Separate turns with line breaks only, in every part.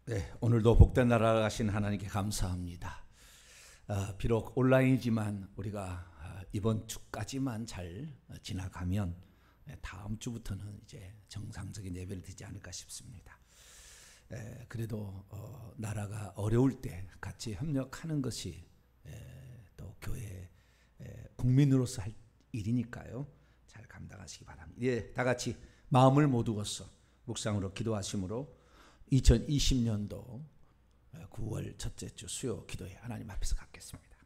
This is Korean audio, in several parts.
네, 오늘도 복된 나라를 가신 하나님께 감사합니다. 비록 온라인이지만 우리가 이번 주까지만 잘 지나가면 다음 주부터는 이제 정상적인 예배를 드리지 않을까 싶습니다. 그래도 나라가 어려울 때 같이 협력하는 것이 또 교회 국민으로서 할 일이니까요. 잘 감당하시기 바랍니다. 예, 다 같이 마음을 모두어서 묵상으로 기도하심으로 2020년도 9월 첫째 주 수요 기도회 하나님 앞에서 갖겠습니다.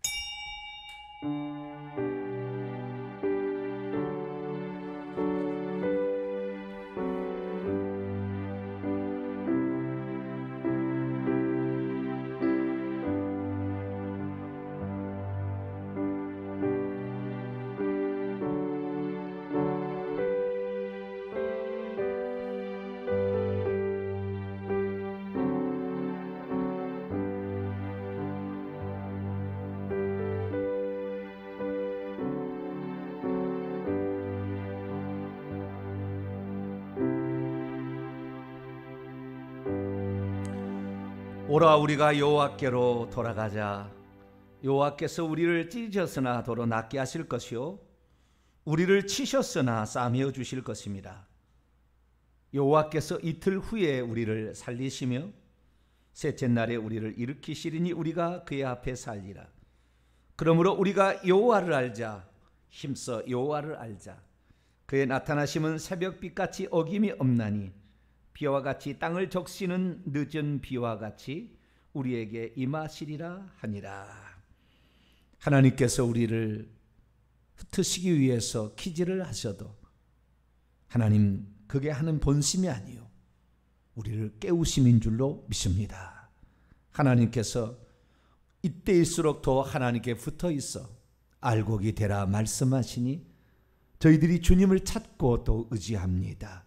오라 우리가 여호와께로 돌아가자. 여호와께서 우리를 찢으셨으나 도로 낫게 하실 것이요 우리를 치셨으나 싸매어 주실 것입니다. 여호와께서 이틀 후에 우리를 살리시며 셋째 날에 우리를 일으키시리니 우리가 그의 앞에 살리라. 그러므로 우리가 여호와를 알자. 힘써 여호와를 알자. 그의 나타나심은 새벽빛같이 어김이 없나니 비와 같이 땅을 적시는 늦은 비와 같이 우리에게 임하시리라 하니라. 하나님께서 우리를 흩으시기 위해서 키질을 하셔도 하나님 그게 하는 본심이 아니요 우리를 깨우심인 줄로 믿습니다. 하나님께서 이때일수록 더 하나님께 붙어 있어 알곡이 되라 말씀하시니 저희들이 주님을 찾고 또 의지합니다.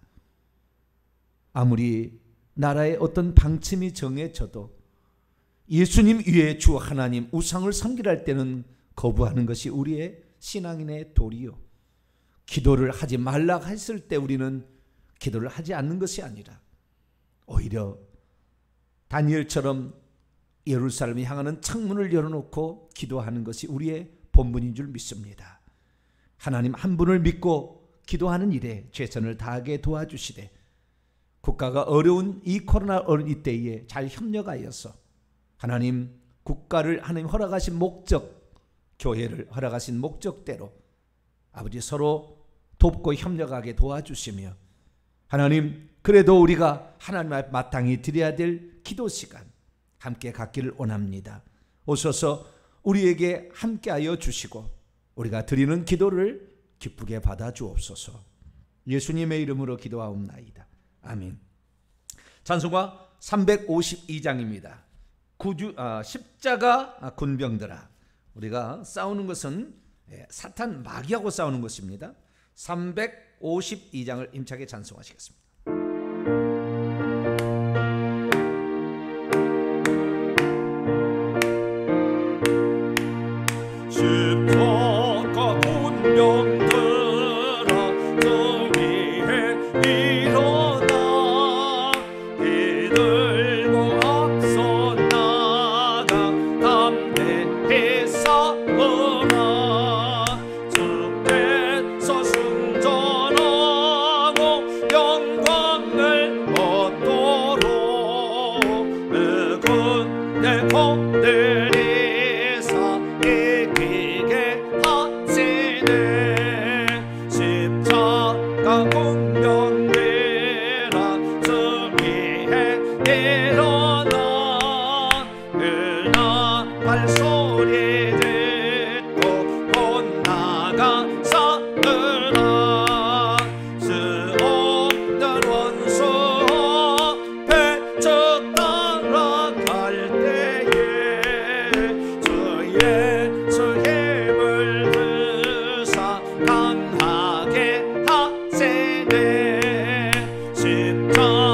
아무리 나라의 어떤 방침이 정해져도 예수님 위에 주 하나님 우상을 섬기려 할 때는 거부하는 것이 우리의 신앙인의 도리요. 기도를 하지 말라 했을 때 우리는 기도를 하지 않는 것이 아니라 오히려 다니엘처럼 예루살렘을 향하는 창문을 열어놓고 기도하는 것이 우리의 본분인 줄 믿습니다. 하나님 한 분을 믿고 기도하는 일에 최선을 다하게 도와주시되 국가가 어려운 이 코로나 어려운 때에 잘 협력하여서 하나님 국가를 하나님 허락하신 목적, 교회를 허락하신 목적대로 아버지 서로 돕고 협력하게 도와주시며 하나님 그래도 우리가 하나님 앞에 마땅히 드려야 될 기도 시간 함께 갖기를 원합니다. 오셔서 우리에게 함께하여 주시고 우리가 드리는 기도를 기쁘게 받아 주옵소서. 예수님의 이름으로 기도하옵나이다. 아멘. 찬송가 352장입니다. 십자가 군병들아. 우리가 싸우는 것은 사탄 마귀하고 싸우는 것입니다. 352장을 힘차게 찬송하시겠습니다.
십자가 군병들아 저 위에 일어나 이들고 앞서 나가 담대히 싸우라. 주께서 승전하고 영광을 얻도록 내 군대리사 이기게 하시네. 십자가 군병들아 저 위에 일어나 발소리 듣고 곧 나가 싸우라. 수없는 원수 앞에 저 따라갈 때에 주 힘을 드사 강하게 하시네.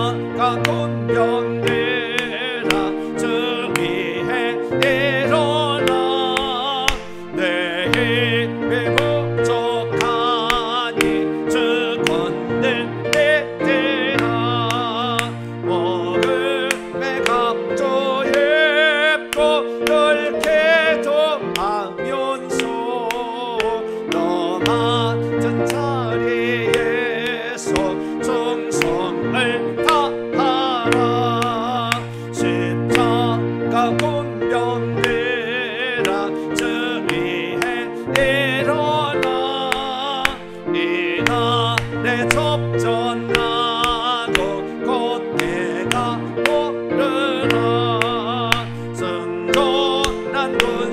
십자가 군병들아 저 위에 일어나 난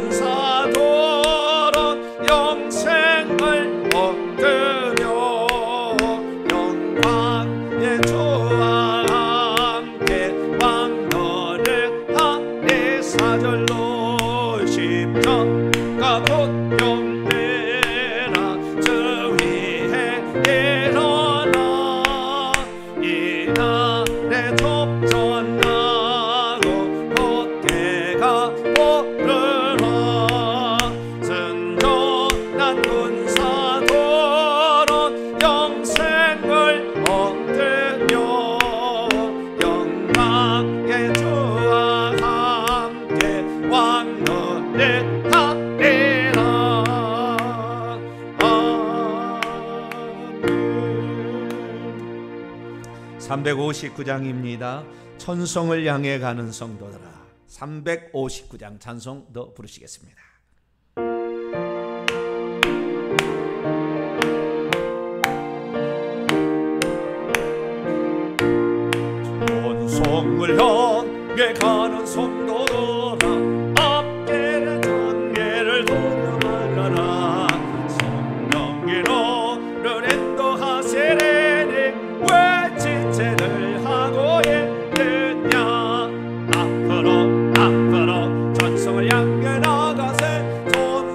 군사도론 영생을 얻으며 영광의 주와 함께 왕노릇하리. 사절로 십자가 곧경되라. 주 위에 일어나 이날에 좁전하고 곧개가 오르라. 순전한 군사도론 영생을 얻으며 영광의 주와 함께 왕노릇하리라. 아멘.
359장입니다. 천성을 향해 가는 성도들아. 359장 찬송 더 부르시겠습니다.
천성을 향해 가는 성도들아, 앞길에 단계를 돌아가라. 성령이 너를 인도하시리니 왜 지체를 하고 있느냐. 앞으로 전성을 향해 나가세.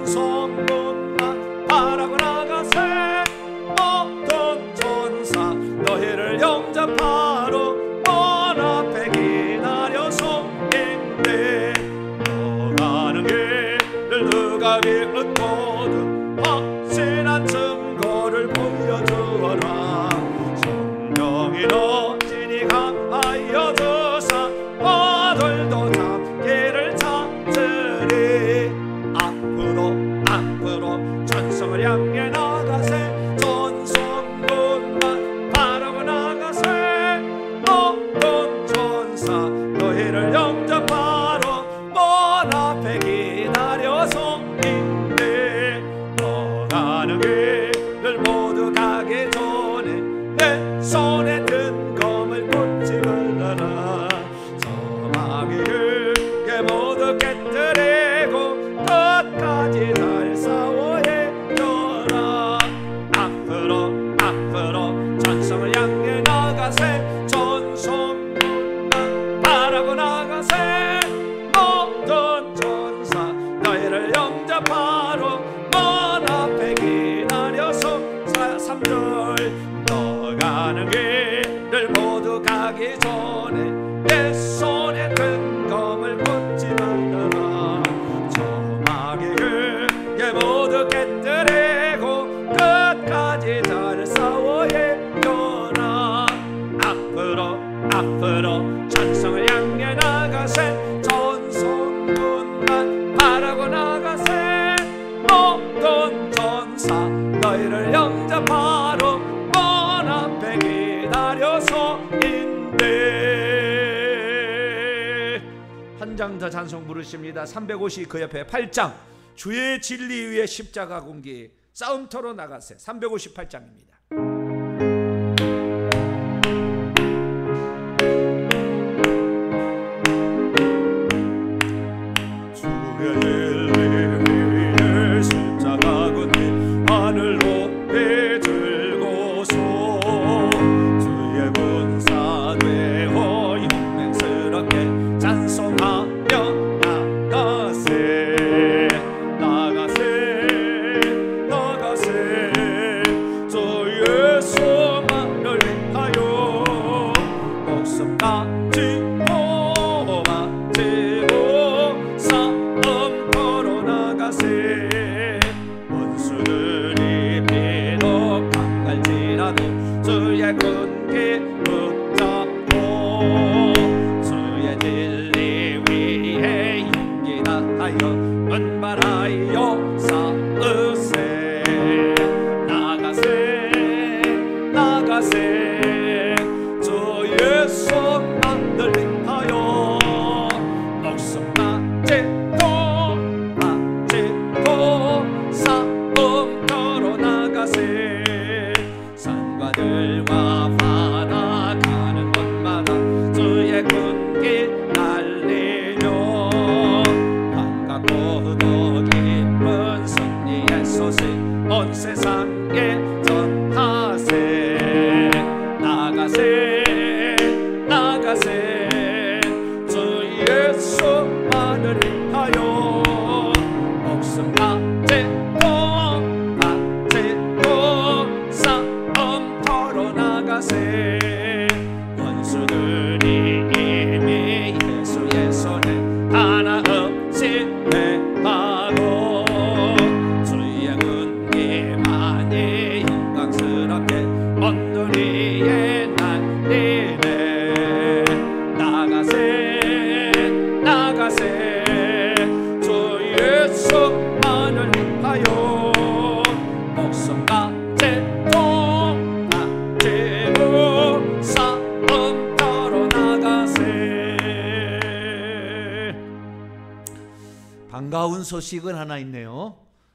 전성문만 바라고 나가세. 모든 전사 너희를 영접하러 먼 앞에 기다려서 있네. 너 가는 길을 누가 비웃거든 확실한 증거를 보여주어라. 성령이 너 진이 강하여 주사 너들도 잡기를 찾으리. 앞으로 전성을 향해 나가세. 전성문만 바라고 나가세. 모든 전사 너희를 영접하러 먼 앞에 기다려서 있네. 너 가는 길을 모두 가기 전에 내 손에 든 검을 꽂지 말라라. 사망의 흙에 모두 깨뜨리고 끝까지 잘 싸워해줘라. 앞으로 전성을 향해 나가세. 전성문만 바라고 나가세. 모든 전사 너희를 영접하러 먼 앞에 기다려서 3절 너 가는 길을 모두 가기 전에 내 손에 든 검을 꽂지 말아라. 저마귀 흙에 모두 깨뜨리고 끝까지 잘 싸워해줘라. 앞으로 전성을 향해 나가세. 전성문만 바라고 나가세. 모든 전사 너희를 영접하러 먼 앞에 기다려서 있네.
한 장 더 찬송 부르십니다. 350 그 옆에 8장 주의 진리 위에 십자가 공기 싸움터로 나가세. 358장입니다.
주의 진리 위에 십자가 군기 하늘 높이 들고서 주의 군사 되어 용맹스럽게 찬송하며 나가세. 주의 소망을 위하여 목숨까지 바치고 싸움터로 나가세. 원수들이 비록 강할지라도 주의 군기 붙잡고 주의 진리 위에 용기 다하여 은발하여 싸우세. 나가세 주의 손만들 위하여 목숨까지 바치고 싸움터로 나가세. 산과들과 바다 가는 곳마다 주의 군기 날리며 반갑고 보도 기쁜 승리의 소식 온 세상에 전하세. 나가세 나가세 주 예수만을 위하여 목숨 바치고 싸움 털어나가세. 원수들이 이미 예수의 손에 하나없이 매하고 주의 은혜만이 영광스럽게 온누리에 날리네. 나가세 나가세 주 예수만을 위하여 목숨 바치고 싸움 털어나가세.
반가운 소식은 하나 있네요.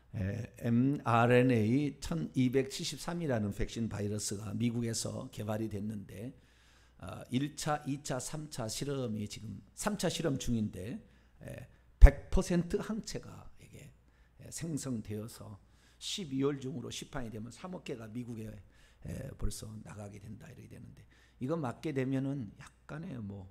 mRNA 1273이라는 백신 바이러스가 미국에서 개발이 됐는데 1차, 2차, 3차 실험이 지금 3차 실험 중인데 100% 항체가 이게 생성되어서 12월 중으로 시판이 되면 3억 개가 미국에 벌써 나가게 된다 이렇게 되는데, 이거 맞게 되면은 약간의 뭐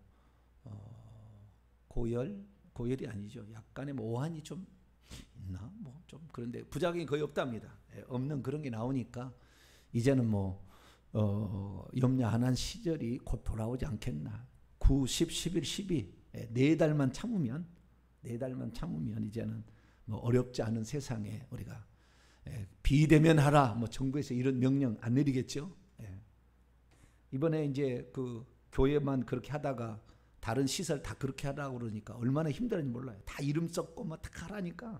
고열이 아니죠. 약간의 뭐 오한이 좀 있나 뭐 좀 그런데 부작용이 거의 없답니다. 없는 그런 게 나오니까 이제는 뭐 염려 안 한 시절이 곧 돌아오지 않겠나. 9, 10, 11, 12 4달만 참으면 이제는 뭐 어렵지 않은 세상에 우리가 비대면 하라 뭐 정부에서 이런 명령 안 내리겠죠. 이번에 이제 그 교회만 그렇게 하다가 다른 시설 다 그렇게 하라고 그러니까 얼마나 힘들었는지 몰라요. 다 이름 썼고 막 다 하라니까.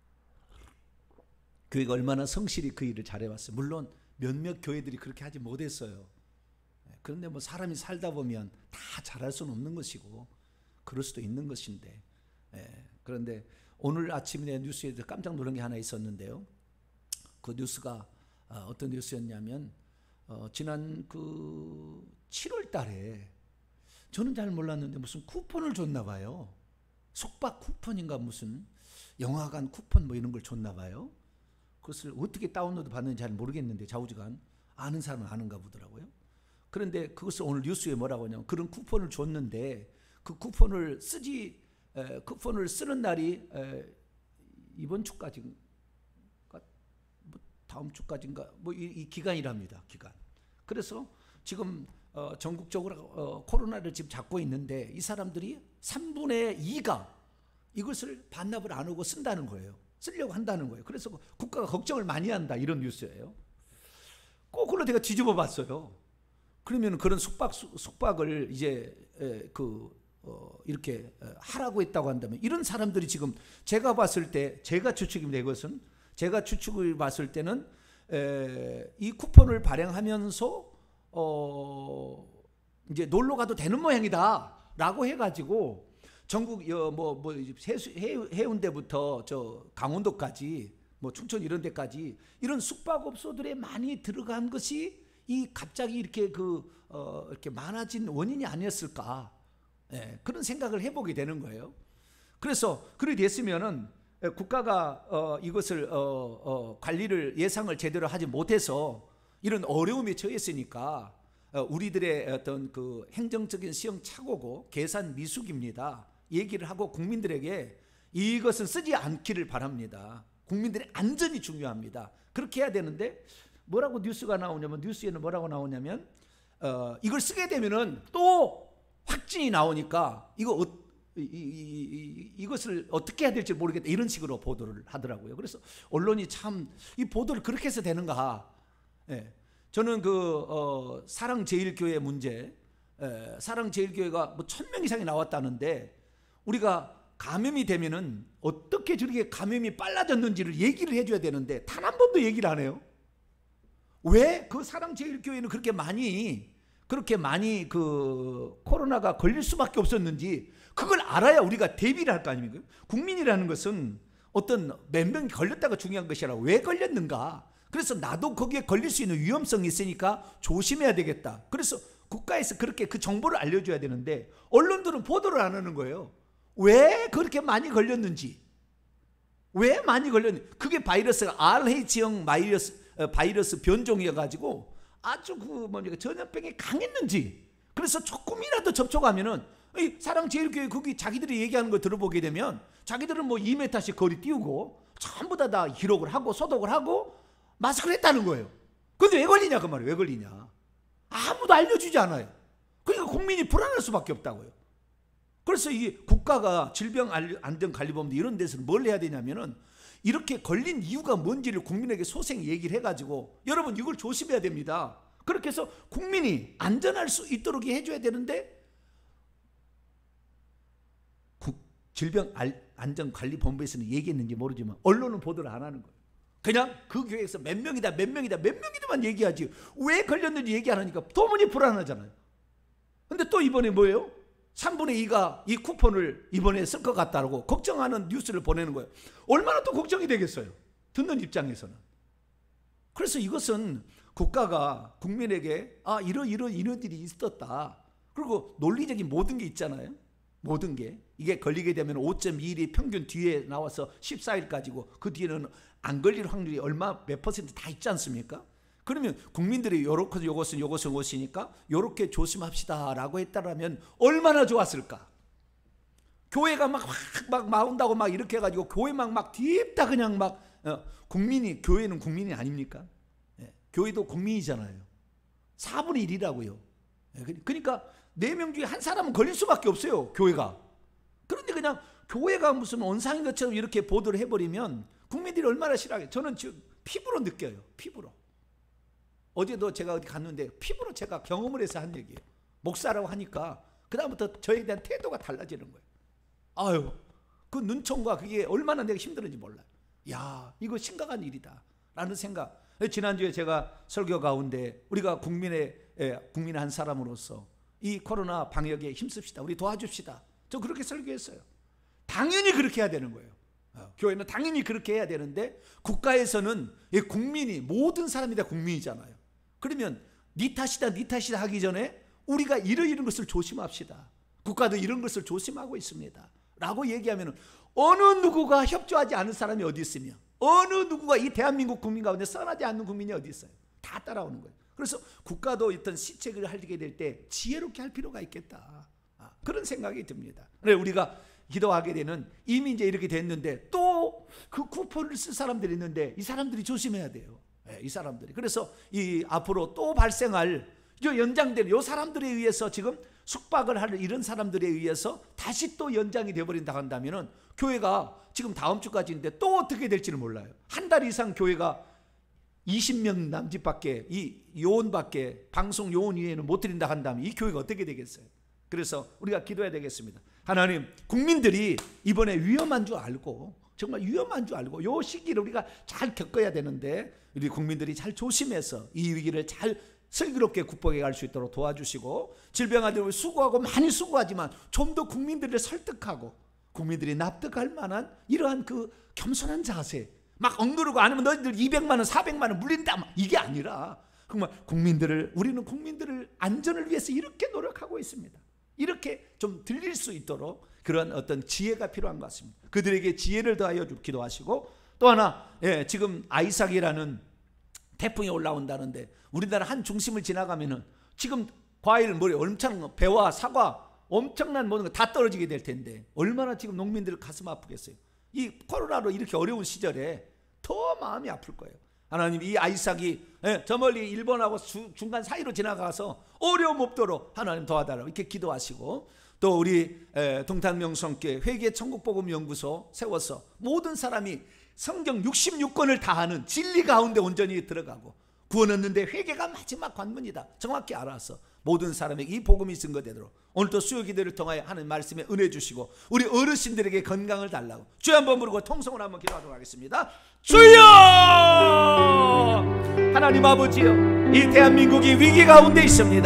교회가 얼마나 성실히 그 일을 잘해왔어요. 물론 몇몇 교회들이 그렇게 하지 못했어요. 그런데 뭐 사람이 살다 보면 다 잘할 수는 없는 것이고 그럴 수도 있는 것인데, 그런데 오늘 아침에 뉴스에 깜짝 놀란 게 하나 있었는데요. 그 뉴스가 어떤 뉴스였냐면 지난 그 7월 달에 저는 잘 몰랐는데 무슨 쿠폰을 줬나 봐요. 숙박 쿠폰인가 무슨 영화관 쿠폰 뭐 이런 걸 줬나 봐요. 그것을 어떻게 다운로드 받는지 잘 모르겠는데 좌우지간 아는 사람은 아는가 보더라고요. 그런데 그것을 오늘 뉴스에 뭐라고 하냐면 그런 쿠폰을 줬는데 그 쿠폰을 쓰는 날이 이번 주까지인가 뭐 다음 주까지인가 뭐 이 기간이랍니다. 기간. 그래서 지금 전국적으로 코로나를 지금 잡고 있는데 이 사람들이 3분의 2가 이것을 반납을 안 하고 쓴다는 거예요. 쓰려고 한다는 거예요. 그래서 국가가 걱정을 많이 한다 이런 뉴스예요. 거꾸로 제가 뒤집어 봤어요. 그러면 그런 숙박을 이제 이렇게 하라고 했다고 한다면 이런 사람들이 지금 제가 봤을 때 제가 추측입니다. 이것은 제가 추측을 봤을 때는 이 쿠폰을 발행하면서 이제 놀러 가도 되는 모양이다라고 해가지고 전국 해운대부터 저 강원도까지 뭐 춘천 이런 데까지 이런 숙박업소들에 많이 들어간 것이 이 갑자기 이렇게 이렇게 많아진 원인이 아니었을까, 그런 생각을 해보게 되는 거예요. 그래서 그렇게 됐으면은 국가가 이것을 관리를 예상을 제대로 하지 못해서 이런 어려움에 처했으니까 우리들의 어떤 그 행정적인 시행착오고 계산 미숙입니다. 얘기를 하고 국민들에게 이것은 쓰지 않기를 바랍니다. 국민들의 안전이 중요합니다. 그렇게 해야 되는데 뭐라고 뉴스가 나오냐면 뉴스에는 뭐라고 나오냐면 이걸 쓰게 되면은 또 확진이 나오니까 이것을 어떻게 해야 될지 모르겠다 이런 식으로 보도를 하더라고요. 그래서 언론이 참 이 보도를 그렇게 해서 되는가. 저는 사랑제일교회 문제, 사랑제일교회가 뭐 1000명 이상이 나왔다는데 우리가 감염이 되면은 어떻게 저렇게 감염이 빨라졌는지를 얘기를 해줘야 되는데 단 한 번도 얘기를 안 해요. 왜 그 사랑제일교회는 그렇게 많이 그 코로나가 걸릴 수밖에 없었는지 그걸 알아야 우리가 대비를 할 거 아닙니까? 국민이라는 것은 어떤 몇 명이 걸렸다가 중요한 것이 아니라 왜 걸렸는가. 그래서 나도 거기에 걸릴 수 있는 위험성이 있으니까 조심해야 되겠다. 그래서 국가에서 그렇게 그 정보를 알려줘야 되는데 언론들은 보도를 안 하는 거예요. 왜 그렇게 많이 걸렸는지, 왜 많이 걸렸는지. 그게 바이러스가 RH형 바이러스 변종이어가지고 아주 전염병이 강했는지. 그래서 조금이라도 접촉하면은 사랑제일교회 거기 자기들이 얘기하는 거 들어보게 되면 자기들은 2m씩 거리 띄우고 전부 다 기록을 하고 소독을 하고 마스크를 했다는 거예요. 근데 왜 걸리냐 그 말이에요. 왜 걸리냐. 아무도 알려주지 않아요. 그러니까 국민이 불안할 수밖에 없다고요. 그래서 이 국가가 질병안전관리본부 이런 데서 뭘 해야 되냐면은 이렇게 걸린 이유가 뭔지를 국민에게 소생히 얘기를 해가지고 여러분 이걸 조심해야 됩니다. 그렇게 해서 국민이 안전할 수 있도록 해줘야 되는데 질병안전관리본부에서는 얘기했는지 모르지만 언론은 보도를 안 하는 거예요. 그냥 그 교회에서 몇 명이다만 얘기하지 왜 걸렸는지 얘기 안 하니까 도무지 불안하잖아요. 근데 또 이번에 뭐예요? 3분의 2가 이 쿠폰을 이번에 쓸 것 같다고 걱정하는 뉴스를 보내는 거예요. 얼마나 또 걱정이 되겠어요. 듣는 입장에서는. 그래서 이것은 국가가 국민에게 이런 일이 있었다. 그리고 논리적인 모든 게 있잖아요. 모든 게. 이게 걸리게 되면 5.2일이 평균 뒤에 나와서 14일까지고 그 뒤에는 안 걸릴 확률이 몇 퍼센트 다 있지 않습니까? 그러면 국민들이 요것이니까 요렇게 조심합시다 라고 했다라면 얼마나 좋았을까? 교회가 막 나온다고 막 이렇게 해가지고 교회 막 뒤집다 그냥 교회는 국민이 아닙니까? 교회도 국민이잖아요. 4분의 1이라고요. 그러니까 4명 중에 한 사람은 걸릴 수밖에 없어요. 교회가. 그런데 그냥 교회가 무슨 원상인 것처럼 이렇게 보도를 해버리면 국민들이 얼마나 싫어하겠어요. 저는 지금 피부로 느껴요. 피부로. 어제도 제가 어디 갔는데 피부로 제가 경험을 해서 한 얘기예요. 목사라고 하니까 그다음부터 저에 대한 태도가 달라지는 거예요. 그 눈총과 그게 얼마나 내가 힘들었는지 몰라요. 야, 이거 심각한 일이다 라는 생각. 지난주에 제가 설교 가운데 우리가 국민의 한 사람으로서 이 코로나 방역에 힘씁시다. 우리 도와줍시다. 저 그렇게 설교했어요. 당연히 그렇게 해야 되는 거예요. 교회는 당연히 그렇게 해야 되는데 국가에서는 국민이 모든 사람이 다 국민이잖아요. 그러면 니 탓이다 하기 전에 우리가 이런 것을 조심합시다. 국가도 이런 것을 조심하고 있습니다 라고 얘기하면 어느 누구가 협조하지 않은 사람이 어디 있으며 어느 누구가 이 대한민국 국민 가운데 선하지 않는 국민이 어디 있어요. 다 따라오는 거예요. 그래서 국가도 어떤 시책을 하게 될 때 지혜롭게 할 필요가 있겠다. 그런 생각이 듭니다. 우리가 기도하게 되는 이미 이제 이렇게 됐는데 또 그 쿠폰을 쓸 사람들이 있는데 이 사람들이 조심해야 돼요. 이 사람들이. 그래서 이 앞으로 또 발생할 연장될 이 사람들에 의해서 지금 숙박을 할 이런 사람들에 의해서 다시 또 연장이 되어버린다 한다면은 교회가 지금 다음 주까지인데 또 어떻게 될지는 몰라요. 한 달 이상 교회가 20명 남짓밖에 이 요원밖에 방송 요원 이외에는 못 드린다 한다면 이 교회가 어떻게 되겠어요? 그래서 우리가 기도해야 되겠습니다. 하나님, 국민들이 이번에 위험한 줄 알고 정말 위험한 줄 알고 요 시기를 우리가 잘 겪어야 되는데 우리 국민들이 잘 조심해서 이 위기를 잘 슬기롭게 극복해 갈 수 있도록 도와주시고 질병아들 수고하고 많이 수고하지만 좀 더 국민들을 설득하고 국민들이 납득할 만한 이러한 그 겸손한 자세 막 엉그르고 아니면 너희들 200만 원 400만 원 물린다 이게 아니라 정말 우리는 국민들을 안전을 위해서 이렇게 노력하고 있습니다. 이렇게 좀 들릴 수 있도록 그런 어떤 지혜가 필요한 것 같습니다. 그들에게 지혜를 더하여 기도하시고 또 하나 지금 아이삭이라는 태풍이 올라온다는데 우리나라 한 중심을 지나가면은 지금 과일 엄청 배와 사과 엄청난 모든 거 다 떨어지게 될 텐데 얼마나 지금 농민들 가슴 아프겠어요. 이 코로나로 이렇게 어려운 시절에 더 마음이 아플 거예요. 하나님, 이 아이삭이 저 멀리 일본하고 중간 사이로 지나가서 어려움 없도록 하나님 도와달라고 이렇게 기도하시고 또 우리 동탄명성교회 회개천국복음연구소 세워서 모든 사람이 성경 66권을 다 아는 진리 가운데 온전히 들어가고 구원 얻는데 회개가 마지막 관문이다 정확히 알아서 모든 사람에게 이 복음이 증거되도록 오늘도 수요 기도를 통하여 하는 말씀에 은혜 주시고 우리 어르신들에게 건강을 달라고 주여 한번 부르고 통성으로 한번 기도하도록 하겠습니다. 주여! 하나님 아버지여, 이 대한민국이 위기 가운데 있습니다.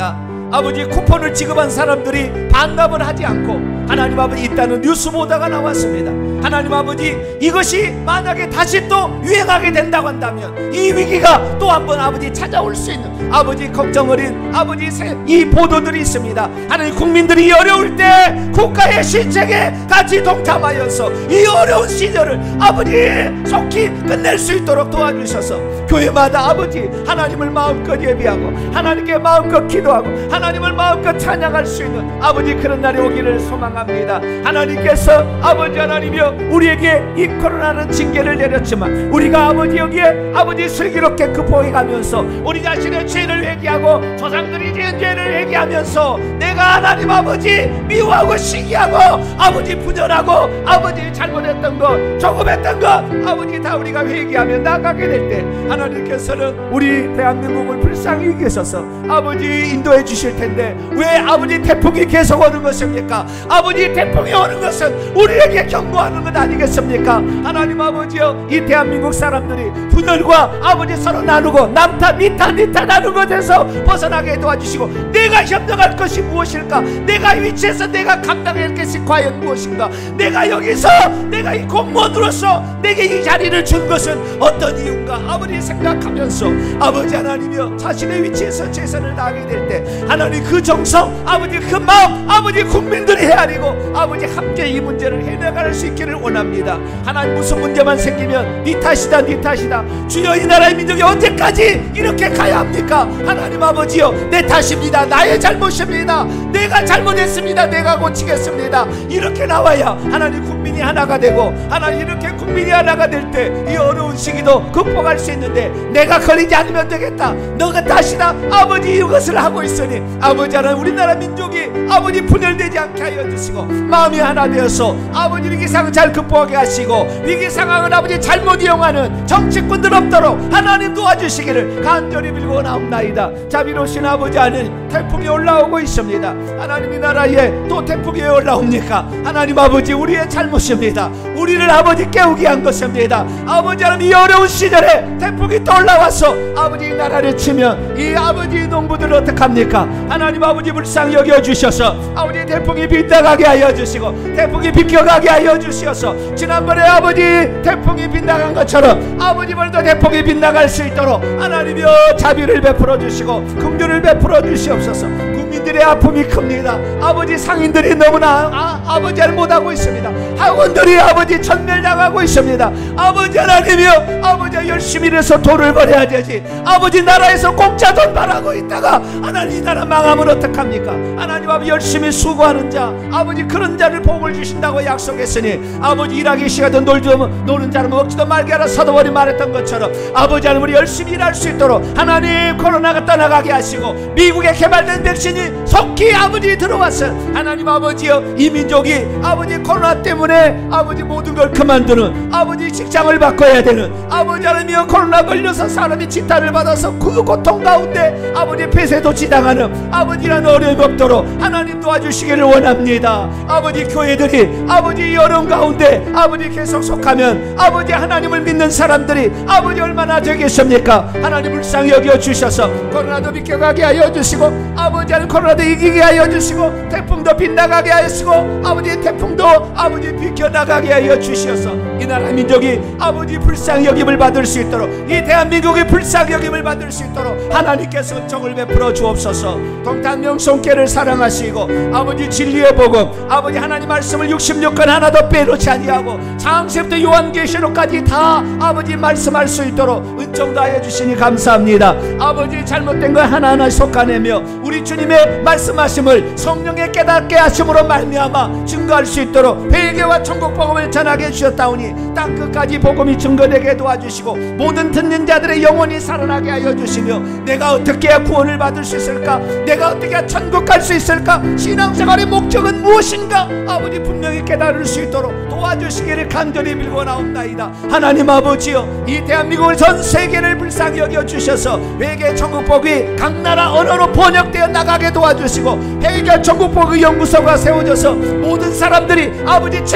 아버지 쿠폰을 지급한 사람들이 반납을 하지 않고 하나님 아버지 있다는 뉴스 보도가 나왔습니다. 하나님 아버지 이것이 만약에 다시 또 유행하게 된다고 한다면 이 위기가 또 한번 아버지 찾아올 수 있는 아버지 걱정 어린 아버지 이 보도들이 있습니다. 하나님 국민들이 어려울 때 국가의 실책에 같이 동참하여서 이 어려운 시절을 아버지 속히 끝낼 수 있도록 도와주셔서 교회마다 아버지 하나님을 마음껏 예비하고 하나님께 마음껏 기도하고 하나님을 마음껏 찬양할 수 있는 아버지 그런 날이 오기를 소망합니다. 하나님께서 아버지 하나님이여 우리에게 이 코로나는 징계를 내렸지만 우리가 아버지 여기에 아버지 슬기롭게 극복해 가면서 우리 자신의 죄를 회개하고 조상들이 지은 죄를 회개하면서 내가 하나님 아버지 미워하고 시기하고 아버지 분열하고 아버지 잘못했던 것 조금했던 것 아버지 다 우리가 회개하며 나가게 될 때 하나님께서는 우리 대한민국을 불쌍히 여기셔서 아버지 인도해 주실 텐데 왜 아버지 태풍이 계속 오는 것입니까? 아버지 태풍이 오는 것은 우리에게 경고하는 것 아니겠습니까? 하나님 아버지여 이 대한민국 사람들이 분열과 아버지 서로 나누고 남탓 니탓 나누는 것에서 벗어나게 도와주시고 내가 협력할 것이 무엇일까? 내가 위치에서 내가 감당할 것이 과연 무엇인가? 내가 여기서 내가 이 공무원으로서 내게 이 자리를 준 것은 어떤 이유인가? 아버지 생각하면서 아버지 하나님이여 자신의 위치에서 최선을 다하게 될 때 하나님 그 정성 아버지 그 마음 아버지 국민들이 헤아리고 아버지 함께 이 문제를 해나갈 수 있기를 원합니다. 하나님 무슨 문제만 생기면 니 탓이다 니 탓이다 주여 이 나라의 민족이 언제까지 이렇게 가야 합니까? 하나님 아버지여 내 탓입니다. 나의 잘못입니다. 내가 잘못했습니다. 내가 고치겠습니다. 이렇게 나와야 하나님 국민이 하나가 되고 하나님 이렇게 국민이 하나가 될 때 이 어려운 시기도 극복할 수 있는데 내가 걸리지 않으면 되겠다 너가 탓이다 아버지 이것을 하고 있으니 아버지 하나님 우리나라 민족이 아버지 분열되지 않게 하여 주시고 마음이 하나 되어서 아버지 위기 상황을 잘 극복하게 하시고 위기 상황을 아버지 잘못 이용하는 정치꾼들 없도록 하나님 도와주시기를 간절히 빌고 나옵나이다. 자비로우신 아버지 하나님 태풍이 올라오고 있습니다. 하나님 이 나라에 또 태풍이 올라옵니까? 하나님 아버지 우리의 잘못입니다. 우리를 아버지 깨우게 한 것입니다. 아버지 하나님 이 어려운 시절에 태풍이 또 올라와서 아버지 이 나라를 치면 이 아버지 농부들 어떡합니까? 하나님 아버지 불쌍히 여겨주셔서 아버지 태풍이 빗나가게 하여 주시고 태풍이 비껴가게 하여 주셔서 지난번에 아버지 태풍이 빗나간 것처럼 아버지 벌도 태풍이 빗나갈 수 있도록 하나님이여 자비를 베풀어 주시고 긍휼을 베풀어 주시옵소서. 국민들의 아픔이 큽니다. 아버지 상인들이 너무나 아버지를 못하고 있습니다. 학원들이 아버지 전멸당하고 있습니다. 아버지 하나님이여 아버지 열심히 일해서 돈을 벌어야 되지 아버지 나라에서 공짜 돈 바라고 있다가 하나님 이 나라 망하면 어떡합니까? 하나님 아버지 열심히 수고하는 자 아버지 그런 자를 복을 주신다고 약속했으니 아버지 일하기 시간도 노는 자는 먹지도 말게 하라 사도월이 말했던 것처럼 아버지 하나님 우리 열심히 일할 수 있도록 하나님 코로나가 떠나가게 하시고 미국에 개발된 백신이 속히 아버지 들어왔어 하나님 아버지여 이 민족이 아버지 코로나 때문에 아버지 모든 걸 그만두는 아버지 직장을 바꿔야 되는 아버지 하나님이여 코로나 걸려서 사람이 진단을 받아서 그 고통 가운데 아버지 폐쇄도 지당하는 아버지라는 어려움이 없도록 하나님 도와주시기를 원합니다. 아버지 교회들이 아버지 이 어려움 가운데 아버지 계속 속하면 아버지 하나님을 믿는 사람들이 아버지 얼마나 되겠습니까? 하나님 불쌍히 여겨주셔서 코로나도 비껴가게 하여 주시고 아버지 하나님 코로나도 이기게 하여 주시고 태풍도 빗나가게 하시고 아버지 태풍도 아버지 비껴나가게 하여 주셔서 이 나라 민족이 아버지 불쌍히 여김을 받을 수 있도록 이 대한민국이 불쌍히 여김을 받을 수 있도록 하나님께서 은총을 베풀어 주옵소서. 동탄명성교회를 사랑하시고 아버지 진리의 복음 아버지 하나님 말씀을 66권 하나도 빼놓지 아니하고 창세부터 요한계시록까지 다 아버지 말씀할 수 있도록 은총 다해 주시니 감사합니다. 아버지 잘못된 거 하나하나 속아내며 우리 주님의 말씀하심을 성령의 깨닫게 하심으로 말미암아 증거할 수 있도록 회개와 천국 복음을 전하게 해주셨다오니 땅 끝까지 복음이 증거되게 도와주시고 모든 듣는 자들의 영혼이 살아나게 하여 주시며 내가 어떻게 해야 구원을 받을 수 있을까? 내가 어떻게 해야 천국 갈 수 있을까? 신앙생활의 목적은 무엇인가? 아버지 분명히 깨달을 수 있도록 도와주시기를 간절히 빌고 나옵나이다. 하나님 아버지여 이 대한민국을 전 세계를 불쌍히 여겨주셔서 회개 천국 복음이 각 나라 언어로 번역되어 나가게 도와주시고 회개 천국 복음 연구소가 세워져서 모든 사람들이 아버지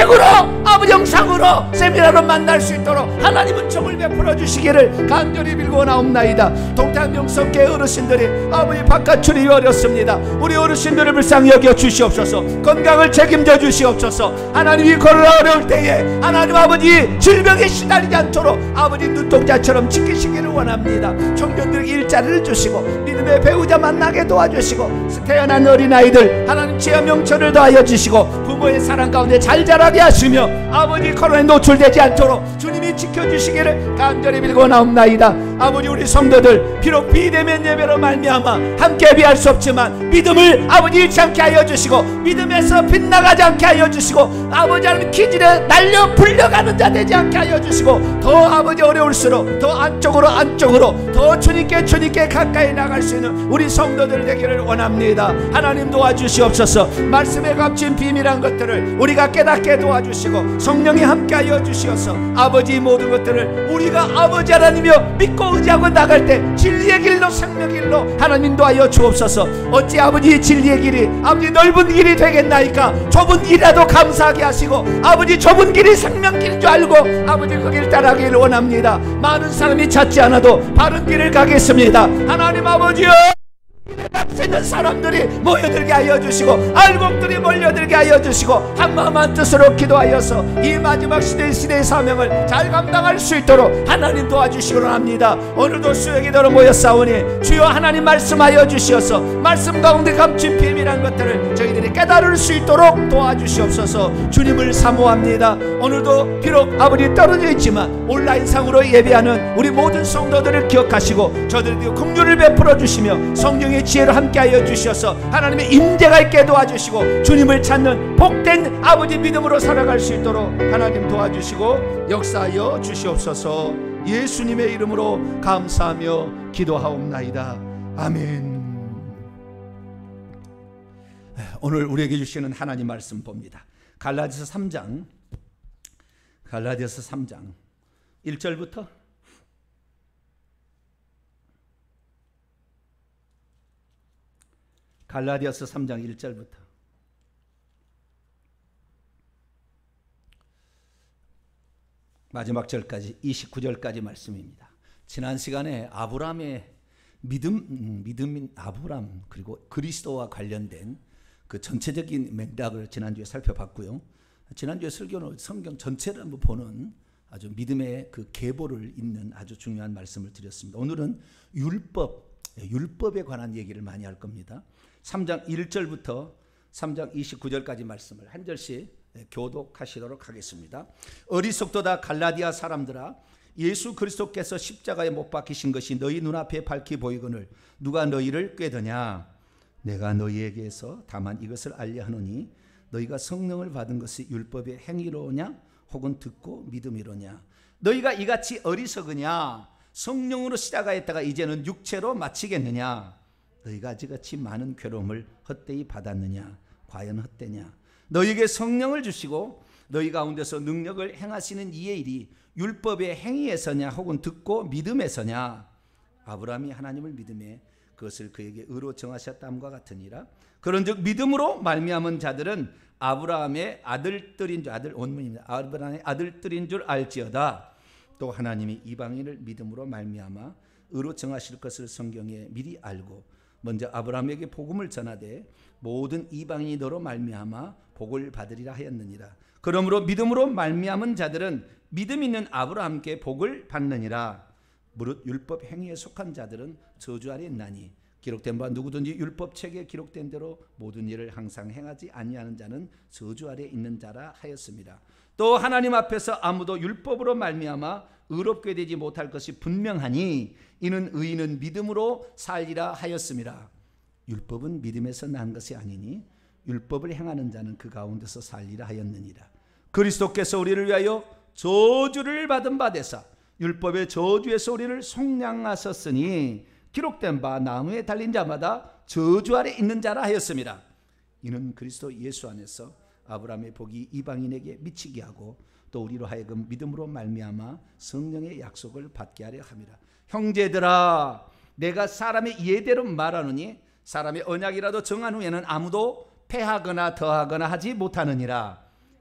댁으로 아버지 영상으로 세미나로 만날 수 있도록 하나님은 정을 베풀어 주시기를 간절히 빌고 나옵나이다. 동탄 명성계 어르신들이 아버지 바깥 출입이 어렵습니다. 우리 어르신들을 불쌍히 여겨 주시옵소서. 건강을 책임져 주시옵소서. 하나님이 코로나 어려울 때에 하나님 아버지 질병에 시달리지 않도록 아버지 눈동자처럼 지키시기를 원합니다. 청년들에게 일자리를 주시고 믿음의 배우자 만나게 도와주시고 태어난 어린아이들 하나님 지혜와 명철을 더하여 주시고 부모의 사랑 가운데 잘 자라게 하시며 아버지 코로나에 노출되지 않도록 주님이 지켜주시기를 간절히 빌고 나옵나이다. 아버지 우리 성도들 비록 비대면 예배로 말미암아 함께 예배할 수 없지만 믿음을 아버지 잃지 않게 하여 주시고 믿음에서 빗나가지 않게 하여 주시고 아버지 하나님 기질에 날려 불려가는 자 되지 않게 하여 주시고 더 아버지 어려울수록 더 안쪽으로 더 주님께 가까이 나갈 수 있는 우리 성도들 되기를 원합니다. 하나님 도와주시옵소서. 말씀에 감춘 비밀한 것들을 우리가 깨닫게 도와주시고 성령이 함께하여 주시옵소서. 아버지 모든 것들을 우리가 아버지 하나님이여 믿고 의지하고 나갈 때 진리의 길로 생명의 길로 하나님 도와여 주옵소서. 어찌 아버지 진리의 길이 아버지 넓은 길이 되겠나이까. 좁은 길이라도 감사하게 하시고 아버지 좁은 길이 생명길인 줄 알고 아버지 그 길 따라가기를 원합니다. 많은 사람이 찾지 않아도 바른 길을 가겠습니다. 하나님 아버지여 닥치는 사람들이 모여들게 하여 주시고 알곡들이 몰려들게 하여 주시고 한마음 한뜻으로 기도하여서 이 마지막 시대의 사명을 잘 감당할 수 있도록 하나님 도와주시기로 합니다. 오늘도 수요 기도로 모였사오니 주여 하나님 말씀하여 주시어서 말씀 가운데 감춘 비밀한 것들을 저희들이 깨달을 수 있도록 도와주시옵소서. 주님을 사모합니다. 오늘도 비록 아버지 떨어져 있지만 온라인상으로 예배하는 우리 모든 성도들을 기억하시고 저들에게 긍휼을 베풀어 주시며 성령의 지혜로 함께하여 주셔서 하나님의 임재가 있게 도와주시고 주님을 찾는 복된 아버지 믿음으로 살아갈 수 있도록 하나님 도와주시고 역사하여 주시옵소서. 예수님의 이름으로 감사하며 기도하옵나이다. 아멘. 오늘 우리에게 주시는 하나님 말씀 봅니다. 갈라디아서 3장 1절부터 갈라디아서 3장 1절부터 마지막 절까지 29절까지 말씀입니다. 지난 시간에 아브라함의 믿음인 아브라함 그리고 그리스도와 관련된 그 전체적인 맥락을 지난주에 살펴봤고요. 지난주에 설교는 성경 전체를 한번 보는 아주 믿음의 그 계보를 잇는 아주 중요한 말씀을 드렸습니다. 오늘은 율법에 관한 얘기를 많이 할 겁니다. 3장 1절부터 3장 29절까지 말씀을 한 절씩 교독하시도록 하겠습니다. 어리석도다 갈라디아 사람들아, 예수 그리스도께서 십자가에 못 박히신 것이 너희 눈앞에 밝히 보이거늘 누가 너희를 꾀더냐? 내가 너희에게서 다만 이것을 알려하노니 너희가 성령을 받은 것이 율법의 행위로냐 혹은 듣고 믿음이로냐? 너희가 이같이 어리석으냐? 성령으로 시작하였다가 이제는 육체로 마치겠느냐? 너희가 아직같이 많은 괴로움을 헛되이 받았느냐? 과연 헛되냐? 너희에게 성령을 주시고 너희 가운데서 능력을 행하시는 이의 일이 율법의 행위에서냐 혹은 듣고 믿음에서냐? 아브라함이 하나님을 믿음에 그것을 그에게 의로 정하셨다함과 같으니라. 그런즉 믿음으로 말미암은 자들은 아브라함의 아들들인 줄 아브라함의 아들들인 줄 알지어다. 또 하나님이 이방인을 믿음으로 말미암아 의로 정하실 것을 성경에 미리 알고 먼저 아브라함에게 복음을 전하되 모든 이방인이 너로 말미암아 복을 받으리라 하였느니라. 그러므로 믿음으로 말미암은 자들은 믿음 있는 아브라함께 복을 받느니라. 무릇 율법 행위에 속한 자들은 저주 아래 있나니 기록된 바 누구든지 율법 책에 기록된 대로 모든 일을 항상 행하지 아니하는 자는 저주 아래 있는 자라 하였습니다. 또 하나님 앞에서 아무도 율법으로 말미암아 의롭게 되지 못할 것이 분명하니 이는 의인은 믿음으로 살리라 하였습니다. 율법은 믿음에서 난 것이 아니니 율법을 행하는 자는 그 가운데서 살리라 하였느니라. 그리스도께서 우리를 위하여 저주를 받은 바 되사 율법의 저주에서 우리를 속량하셨으니 기록된 바 나무에 달린 자마다 저주 아래 있는 자라 하였습니다. 이는 그리스도 예수 안에서 아브라함의 복이 이방인에게 미치게 하고 또 우리로 하여금 믿음으로 말미암아 성령의 약속을 받게 하려 함이라. 형제들아, 내가 사람의 예대로 말하노니 사람의 언약이라도 정한 후에는 아무도 패하거나 더하거나 하지 못하느니라.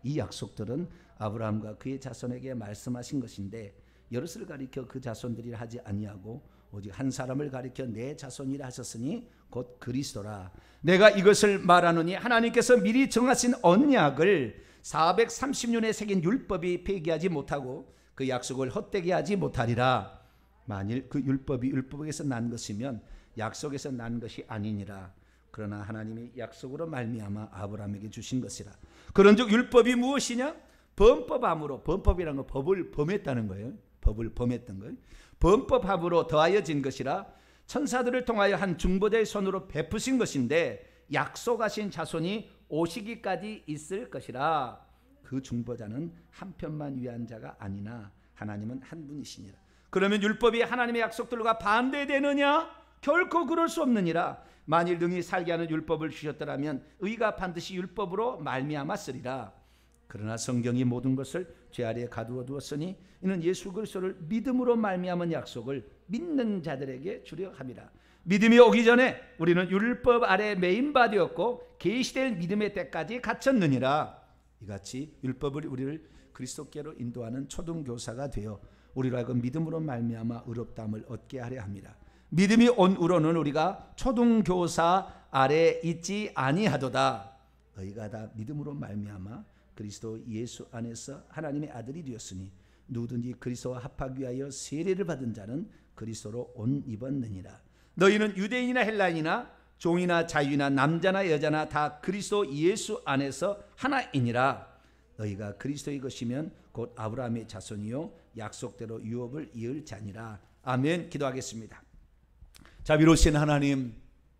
이 약속들은 아브라함과 그의 자손에게 말씀하신 것인데 여럿을 가리켜 그 자손들이라 하지 아니하고 오직 한 사람을 가리켜 내 자손이라 하셨으니 곧 그리스도라. 내가 이것을 말하노니 하나님께서 미리 정하신 언약을 430년에 새긴 율법이 폐기하지 못하고 그 약속을 헛되게 하지 못하리라. 만일 그 율법이 율법에서 난 것이면 약속에서 난 것이 아니니라. 그러나 하나님이 약속으로 말미암아 아브라함에게 주신 것이라. 그런즉 율법이 무엇이냐? 범법함으로, 범법이라는 건 법을 범했다는 거예요. 법을 범했던 거예요. 범법함으로 더하여진 것이라. 천사들을 통하여 한 중보자의 손으로 베푸신 것인데 약속하신 자손이 오시기까지 있을 것이라. 그 중보자는 한 편만 위한 자가 아니나 하나님은 한 분이시니라. 그러면 율법이 하나님의 약속들과 반대되느냐? 결코 그럴 수 없느니라. 만일 능히 살게 하는 율법을 주셨더라면 의가 반드시 율법으로 말미암았으리라. 그러나 성경이 모든 것을 죄 아래에 가두어 두었으니 이는 예수 그리스도를 믿음으로 말미암은 약속을 믿는 자들에게 주려 함이라. 믿음이 오기 전에 우리는 율법 아래 매인 바 되었고 계시될 믿음의 때까지 갇혔느니라. 이같이 율법을 우리를 그리스도께로 인도하는 초등교사가 되어 우리로 하여금 믿음으로 말미암아 의롭다함을 얻게 하려 합니다. 믿음이 온 우로는 우리가 초등교사 아래 있지 아니하도다. 너희가 다 믿음으로 말미암아 그리스도 예수 안에서 하나님의 아들이 되었으니 누구든지 그리스도와 합하기 위하여 세례를 받은 자는 그리스도로 옷 입었느니라. 너희는 유대인이나 헬라인이나 종이나 자유나 남자나 여자나 다 그리스도 예수 안에서 하나이니라. 너희가 그리스도의 것이면 곧 아브라함의 자손이요 약속대로 유업을 이을 자니라. 아멘. 기도하겠습니다. 자비로우신 하나님,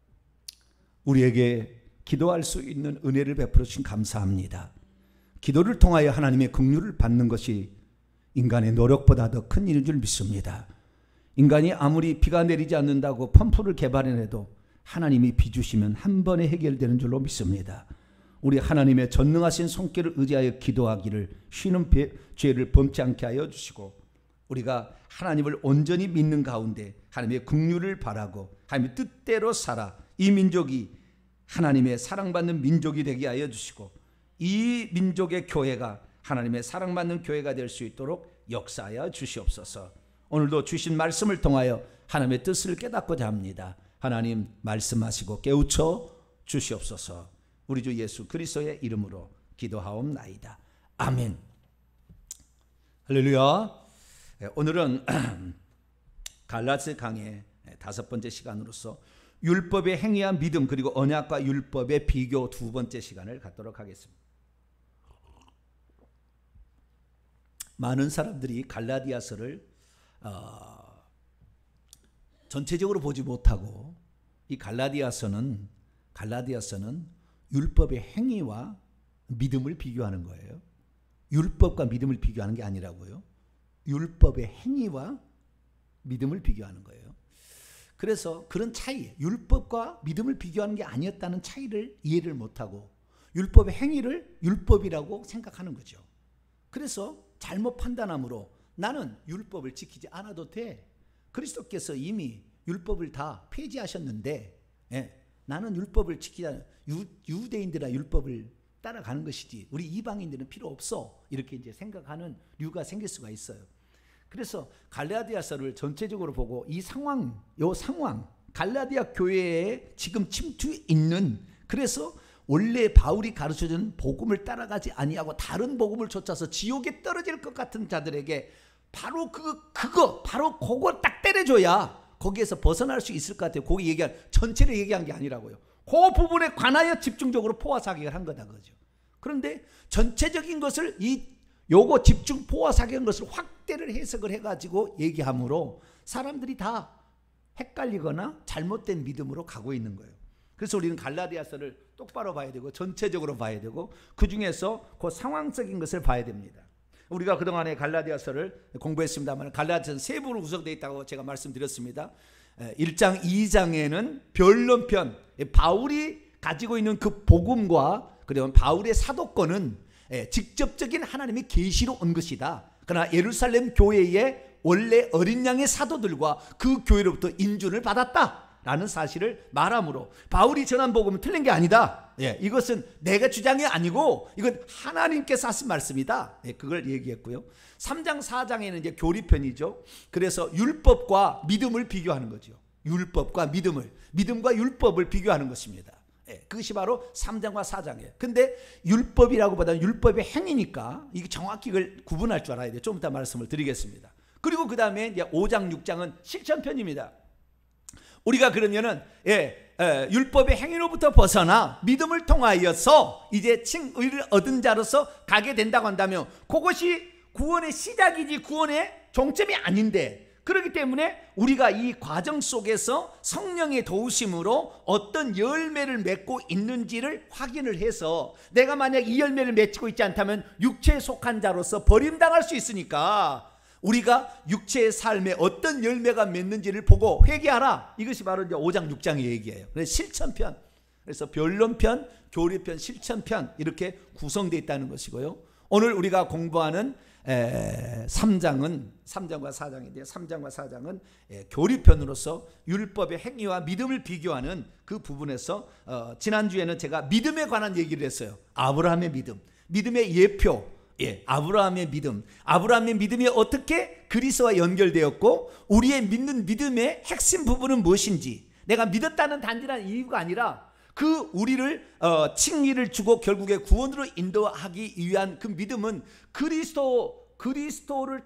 우리에게 기도할 수 있는 은혜를 베풀어 주신 감사합니다. 기도를 통하여 하나님의 긍휼을 받는 것이 인간의 노력보다 더 큰 일인 줄 믿습니다. 인간이 아무리 비가 내리지 않는다고 펌프를 개발해내도 하나님이 비 주시면 한 번에 해결되는 줄로 믿습니다. 우리 하나님의 전능하신 손길을 의지하여 기도하기를 쉬는 죄를 범치 않게 하여 주시고 우리가 하나님을 온전히 믿는 가운데 하나님의 긍휼을 바라고 하나님의 뜻대로 살아 이 민족이 하나님의 사랑받는 민족이 되게 하여 주시고 이 민족의 교회가 하나님의 사랑받는 교회가 될 수 있도록 역사하여 주시옵소서. 오늘도 주신 말씀을 통하여 하나님의 뜻을 깨닫고자 합니다. 하나님 말씀하시고 깨우쳐 주시옵소서. 우리 주 예수 그리스도의 이름으로 기도하옵나이다. 아멘. 할렐루야. 오늘은 갈라디아 강의 5번째 시간으로서 율법의 행위와 믿음 그리고 언약과 율법의 비교 2번째 시간을 갖도록 하겠습니다. 많은 사람들이 갈라디아서를 전체적으로 보지 못하고 이 갈라디아서는 율법의 행위와 믿음을 비교하는 거예요. 율법과 믿음을 비교하는 게 아니라고요. 율법의 행위와 믿음을 비교하는 거예요. 그래서 그런 차이, 율법과 믿음을 비교하는 게 아니었다는 차이를 이해를 못하고 율법의 행위를 율법이라고 생각하는 거죠. 그래서 잘못 판단함으로 나는 율법을 지키지 않아도 돼. 그리스도께서 이미 율법을 다 폐지하셨는데 나는 율법을 지키지 않아. 유대인들은 율법을 따라가는 것이지 우리 이방인들은 필요 없어. 이렇게 이제 생각하는 류가 생길 수가 있어요. 그래서 갈라디아서를 전체적으로 보고 이 상황, 갈라디아 교회에 지금 침투해 있는, 그래서 원래 바울이 가르쳐준 복음을 따라가지 아니하고 다른 복음을 쫓아서 지옥에 떨어질 것 같은 자들에게 바로 그거 딱 때려줘야 거기에서 벗어날 수 있을 것 같아요. 거기 전체를 얘기한 게 아니라고요. 그 부분에 관하여 집중적으로 포화사격을 한 거다 그죠. 그런데 전체적인 것을 요거 집중 포화사격한 것을 확대를 해석을 해가지고 얘기함으로 사람들이 다 헷갈리거나 잘못된 믿음으로 가고 있는 거예요. 그래서 우리는 갈라디아서를 똑바로 봐야 되고 전체적으로 봐야 되고 그 중에서 그 상황적인 것을 봐야 됩니다. 우리가 그동안에 갈라디아서를 공부했습니다만 갈라디아서는 세 부로 구성되어 있다고 제가 말씀드렸습니다. 1장 2장에는 변론편, 바울이 가지고 있는 그 복음과 그리고 바울의 사도권은 직접적인 하나님의 계시로 온 것이다. 그러나 예루살렘 교회의 원래 어린 양의 사도들과 그 교회로부터 인준을 받았다 라는 사실을 말함으로 바울이 전한 복음은 틀린 게 아니다. 예, 이것은 내가 주장이 아니고 이건 하나님께서 하신 말씀이다. 예, 그걸 얘기했고요. 3장 4장에는 이제 교리편이죠. 그래서 율법과 믿음을 비교하는 거죠. 율법과 믿음과 율법을 비교하는 것입니다. 예, 그것이 바로 3장과 4장이에요. 근데 율법이라고 보다는 율법의 행위니까 이게 정확히 이걸 구분할 줄 알아야 돼요. 좀 이따 말씀을 드리겠습니다. 그리고 그 다음에 이제 5장 6장은 실천편입니다. 우리가 그러면은 율법의 행위로부터 벗어나 믿음을 통하여서 이제 칭의를 얻은 자로서 가게 된다고 한다면 그것이 구원의 시작이지 구원의 종점이 아닌데, 그렇기 때문에 우리가 이 과정 속에서 성령의 도우심으로 어떤 열매를 맺고 있는지를 확인을 해서 내가 만약 이 열매를 맺고 있지 않다면 육체에 속한 자로서 버림당할 수 있으니까 우리가 육체의 삶에 어떤 열매가 맺는지를 보고 회개하라. 이것이 바로 이제 5장 6장의 얘기예요. 그래서 실천편, 그래서 변론편, 교리편, 실천편 이렇게 구성되어 있다는 것이고요. 오늘 우리가 공부하는 3장과 4장인데 3장과 4장은 교리편으로서 율법의 행위와 믿음을 비교하는 그 부분에서 지난주에는 제가 믿음에 관한 얘기를 했어요. 아브라함의 믿음, 믿음의 예표, 아브라함의 믿음이 어떻게 그리스도와 연결되었고 우리의 믿는 믿음의 핵심 부분은 무엇인지, 내가 믿었다는 단순한 이유가 아니라 그 우리를 칭의를 주고 결국에 구원으로 인도하기 위한 그 믿음은 그리스도를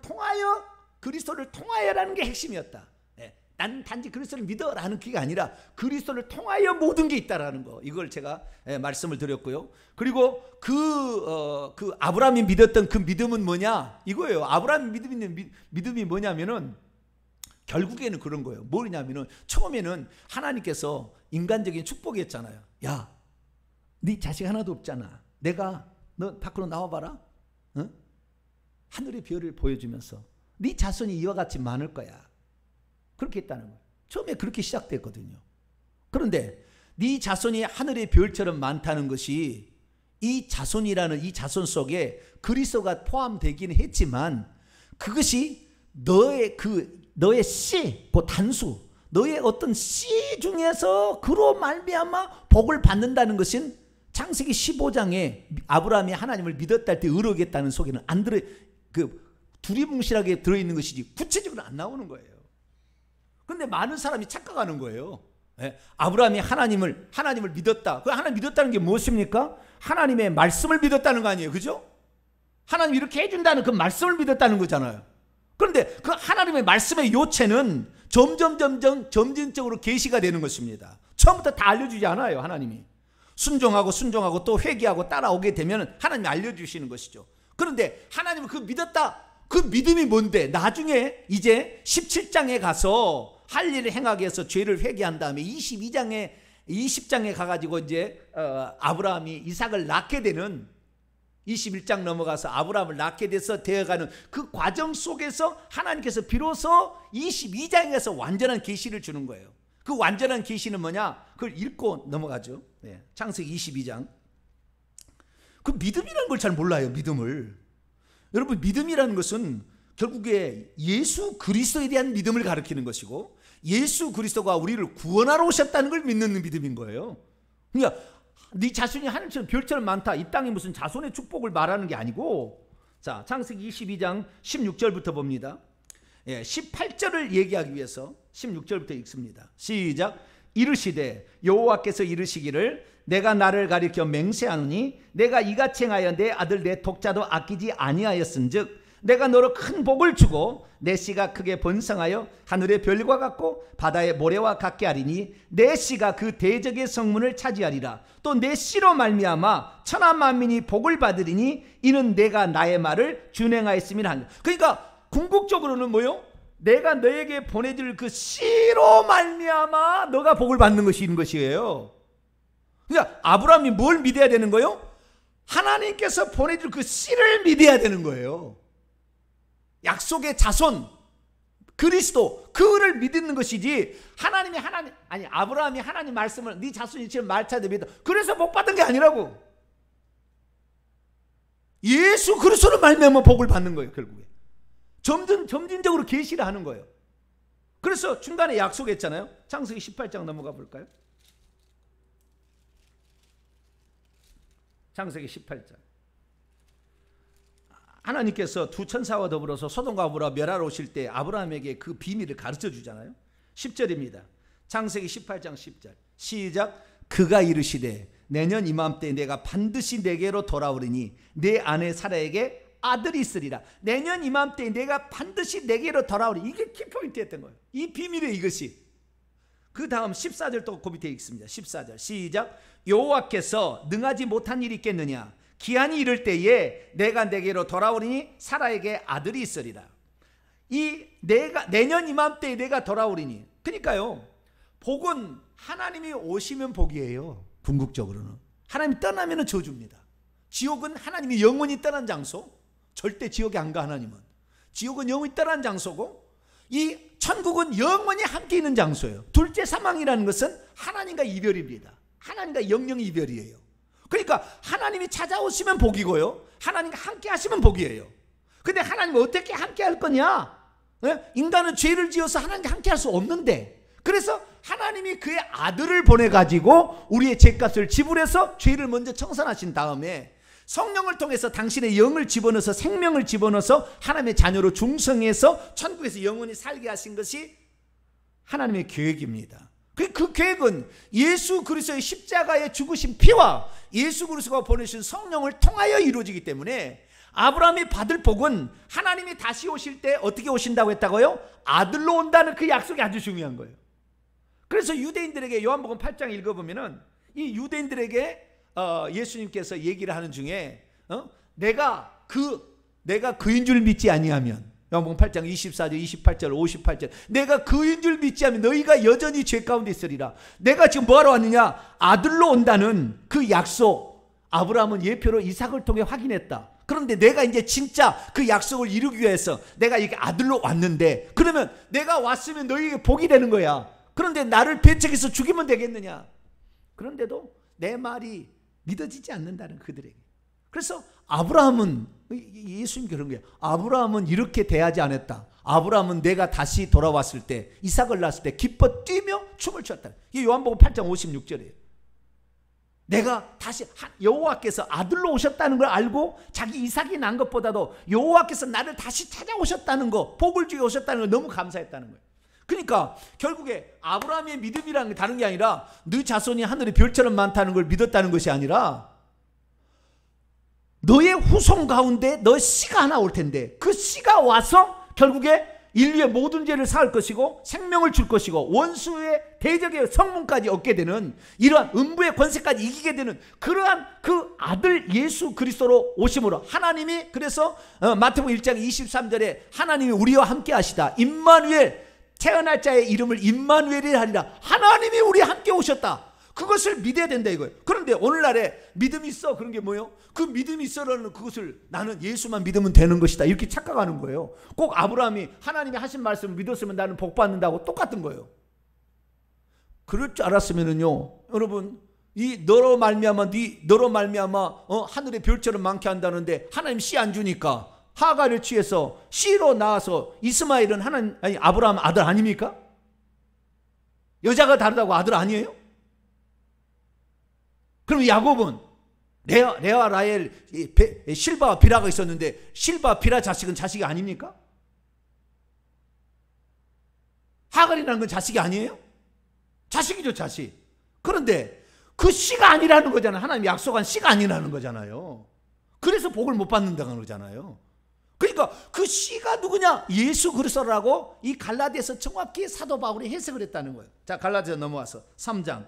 통하여라는 게 핵심이었다. 나는 단지 그리스도를 믿어라는 그게 아니라 그리스도를 통하여 모든 게 있다라는 거, 이걸 제가 말씀을 드렸고요. 그리고 그 아브라함이 믿었던 그 믿음은 뭐냐 이거예요. 아브라함이 믿음이 뭐냐면은 결국에는 그런 거예요. 뭐냐면은 처음에는 하나님께서 인간적인 축복이었잖아요. 야, 네 자식 하나도 없잖아. 너 밖으로 나와봐라. 응? 하늘의 별을 보여주면서 네 자손이 이와 같이 많을 거야. 그렇게 했다는 거예요. 처음에 그렇게 시작됐거든요. 그런데 네 자손이 하늘의 별처럼 많다는 것이 이 자손이라는 이 자손 속에 그리스도가 포함되기는 했지만 그것이 너의 씨, 그 단수, 너의 어떤 씨 중에서 그로 말미암아 복을 받는다는 것은 창세기 15장에 아브라함이 하나님을 믿었다 할 때 의롭겠다는 속에는 안 들어, 두리뭉실하게 들어있는 것이지 구체적으로 안 나오는 거예요. 그런데 많은 사람이 착각하는 거예요. 아브라함이 하나님을 믿었다. 그 하나님 믿었다는 게 무엇입니까? 하나님의 말씀을 믿었다는 거 아니에요, 그죠? 하나님 이렇게 해준다는 그 말씀을 믿었다는 거잖아요. 그런데 그 하나님의 말씀의 요체는 점진적으로 계시가 되는 것입니다. 처음부터 다 알려주지 않아요. 하나님이 순종하고 또 회개하고 따라오게 되면 하나님이 알려주시는 것이죠. 그런데 하나님은 그 믿었다, 그 믿음이 뭔데 나중에 이제 17장에 가서 할 일을 행하게 해서 죄를 회개한 다음에 20장에 가가지고 이제 아브라함이 이삭을 낳게 되는 21장 넘어가서 아브라함을 낳게 돼서 되어가는 그 과정 속에서 하나님께서 비로소 22장에서 완전한 계시를 주는 거예요. 그 완전한 계시는 뭐냐? 그걸 읽고 넘어가죠. 창세기 22장. 그 믿음이라는 걸 잘 몰라요. 믿음을. 여러분, 믿음이라는 것은 결국에 예수 그리스도에 대한 믿음을 가리키는 것이고 예수 그리스도가 우리를 구원하러 오셨다는 걸 믿는 믿음인 거예요. 그러니까 네 자손이 하늘처럼 별처럼 많다, 이 땅에 무슨 자손의 축복을 말하는 게 아니고, 자, 창세기 22장 16절부터 봅니다. 18절을 얘기하기 위해서 16절부터 읽습니다. 시작. 이르시되 여호와께서 이르시기를 내가 나를 가리켜 맹세하노니 내가 이같이 행하여 내 아들 내 독자도 아끼지 아니하였은즉 내가 너로 큰 복을 주고 내 씨가 크게 번성하여 하늘의 별과 같고 바다의 모래와 같게 하리니 내 씨가 그 대적의 성문을 차지하리라. 또 내 씨로 말미암아 천하 만민이 복을 받으리니 이는 내가 나의 말을 준행하였음이라 한다. 그러니까 궁극적으로는 뭐요? 내가 너에게 보내줄 그 씨로 말미암아 너가 복을 받는 것이에요. 그러니까 아브라함이 뭘 믿어야 되는 거예요? 하나님께서 보내줄 그 씨를 믿어야 되는 거예요. 약속의 자손 그리스도, 그를 믿는 것이지 아브라함이 하나님 말씀을 네 자손이 지금 말차대 믿어 그래서 복 받은 게 아니라고. 예수 그리스도를 말미암아 복을 받는 거예요. 결국에 점진적으로 계시를 하는 거예요. 그래서 중간에 약속했잖아요. 창세기 18장 넘어가 볼까요? 창세기 18장. 하나님께서 두 천사와 더불어서 소돔과 고모라 멸하러 오실 때 아브라함에게 그 비밀을 가르쳐 주잖아요. 10절입니다. 창세기 18장 10절. 시작. 그가 이르시되 내년 이맘때 내가 반드시 내게로 돌아오리니 내 아내 사라에게 아들이 있으리라. 내년 이맘때 내가 반드시 내게로 돌아오리. 이게 키포인트였던 거예요. 이 비밀이 이것이. 그 다음 14절 또 그 밑에 읽습니다. 14절 시작. 여호와께서 능하지 못한 일이 있겠느냐. 기한이 이를 때에 내가 내게로 돌아오리니 사라에게 아들이 있으리라. 이 내가 내년 이맘때에 내가 돌아오리니. 그러니까요, 복은 하나님이 오시면 복이에요. 궁극적으로는 하나님이 떠나면 저주입니다. 지옥은 하나님이 영원히 떠난 장소. 절대 지옥에 안 가. 하나님은 지옥은 영원히 떠난 장소고, 이 천국은 영원히 함께 있는 장소예요. 둘째 사망이라는 것은 하나님과 이별입니다. 하나님과 영영 이별이에요. 그러니까 하나님이 찾아오시면 복이고요, 하나님과 함께 하시면 복이에요. 근데 하나님은 어떻게 함께 할 거냐? 인간은 죄를 지어서 하나님과 함께 할 수 없는데, 그래서 하나님이 그의 아들을 보내가지고 우리의 죄값을 지불해서 죄를 먼저 청산하신 다음에 성령을 통해서 당신의 영을 집어넣어서 생명을 집어넣어서 하나님의 자녀로 중성해서 천국에서 영원히 살게 하신 것이 하나님의 계획입니다. 그 계획은 예수 그리스도의 십자가의 죽으신 피와 예수 그리스도가 보내신 성령을 통하여 이루어지기 때문에 아브라함이 받을 복은 하나님이 다시 오실 때 어떻게 오신다고 했다고요? 아들로 온다는 그 약속이 아주 중요한 거예요. 그래서 유대인들에게 요한복음 8장 읽어보면은 이 유대인들에게 예수님께서 얘기를 하는 중에 내가 그인 줄 믿지 아니하면, 요한복음 8장 24절 28절 58절, 내가 그인 줄 믿지 않으면 너희가 여전히 죄 가운데 있으리라. 내가 지금 뭐하러 왔느냐? 아들로 온다는 그 약속 아브라함은 예표로 이삭을 통해 확인했다. 그런데 내가 이제 진짜 그 약속을 이루기 위해서 내가 이게 아들로 왔는데, 그러면 내가 왔으면 너희에게 복이 되는 거야. 그런데 나를 배척해서 죽이면 되겠느냐? 그런데도 내 말이 믿어지지 않는다는 그들에게. 그래서 아브라함은, 예수님이 그런 거예요. 아브라함은 이렇게 대하지 않았다. 아브라함은 내가 다시 돌아왔을 때, 이삭을 낳았을 때 기뻐 뛰며 춤을 췄다. 이게 요한복음 8장 56절이에요. 내가 다시 여호와께서 아들로 오셨다는 걸 알고 자기 이삭이 난 것보다도 여호와께서 나를 다시 찾아오셨다는 거, 복을 주게 오셨다는 걸 너무 감사했다는 거예요. 그러니까 결국에 아브라함의 믿음이라는 게 다른 게 아니라 네 자손이 하늘의 별처럼 많다는 걸 믿었다는 것이 아니라 너의 후손 가운데 너 씨가 하나 올 텐데 그 씨가 와서 결국에 인류의 모든 죄를 사할 것이고 생명을 줄 것이고 원수의 대적의 성문까지 얻게 되는, 이러한 음부의 권세까지 이기게 되는 그러한 그 아들 예수 그리스도로 오심으로 하나님이, 그래서 마태복음 1장 23절에 하나님이 우리와 함께 하시다. 임마누엘, 태어날 자의 이름을 임마누엘이라 하리라. 하나님이 우리와 함께 오셨다. 그것을 믿어야 된다 이거예요. 그런데 오늘날에 믿음이 있어, 그런 게 뭐예요? 그 믿음이 있어라는 그것을 나는 예수만 믿으면 되는 것이다 이렇게 착각하는 거예요. 꼭 아브라함이 하나님이 하신 말씀을 믿었으면 나는 복 받는다고 똑같은 거예요. 그럴 줄 알았으면은요, 여러분, 이 너로 말미암아 하늘의 별처럼 많게 한다는데 하나님 씨 안 주니까 하가를 취해서 씨로 낳아서 이스마엘은 아브라함 아들 아닙니까? 여자가 다르다고 아들 아니에요? 그럼 야곱은 레아 라헬 실바와 비라가 있었는데 실바 비라 자식은 자식이 아닙니까? 하갈이라는 건 자식이 아니에요? 자식이죠, 자식. 그런데 그 씨가 아니라는 거잖아요. 하나님이 약속한 씨가 아니라는 거잖아요. 그래서 복을 못 받는다는 거잖아요. 그러니까 그 씨가 누구냐? 예수 그리스도라고 이 갈라디아서 정확히 사도 바울이 해석을 했다는 거예요. 자, 갈라디아 넘어와서 3장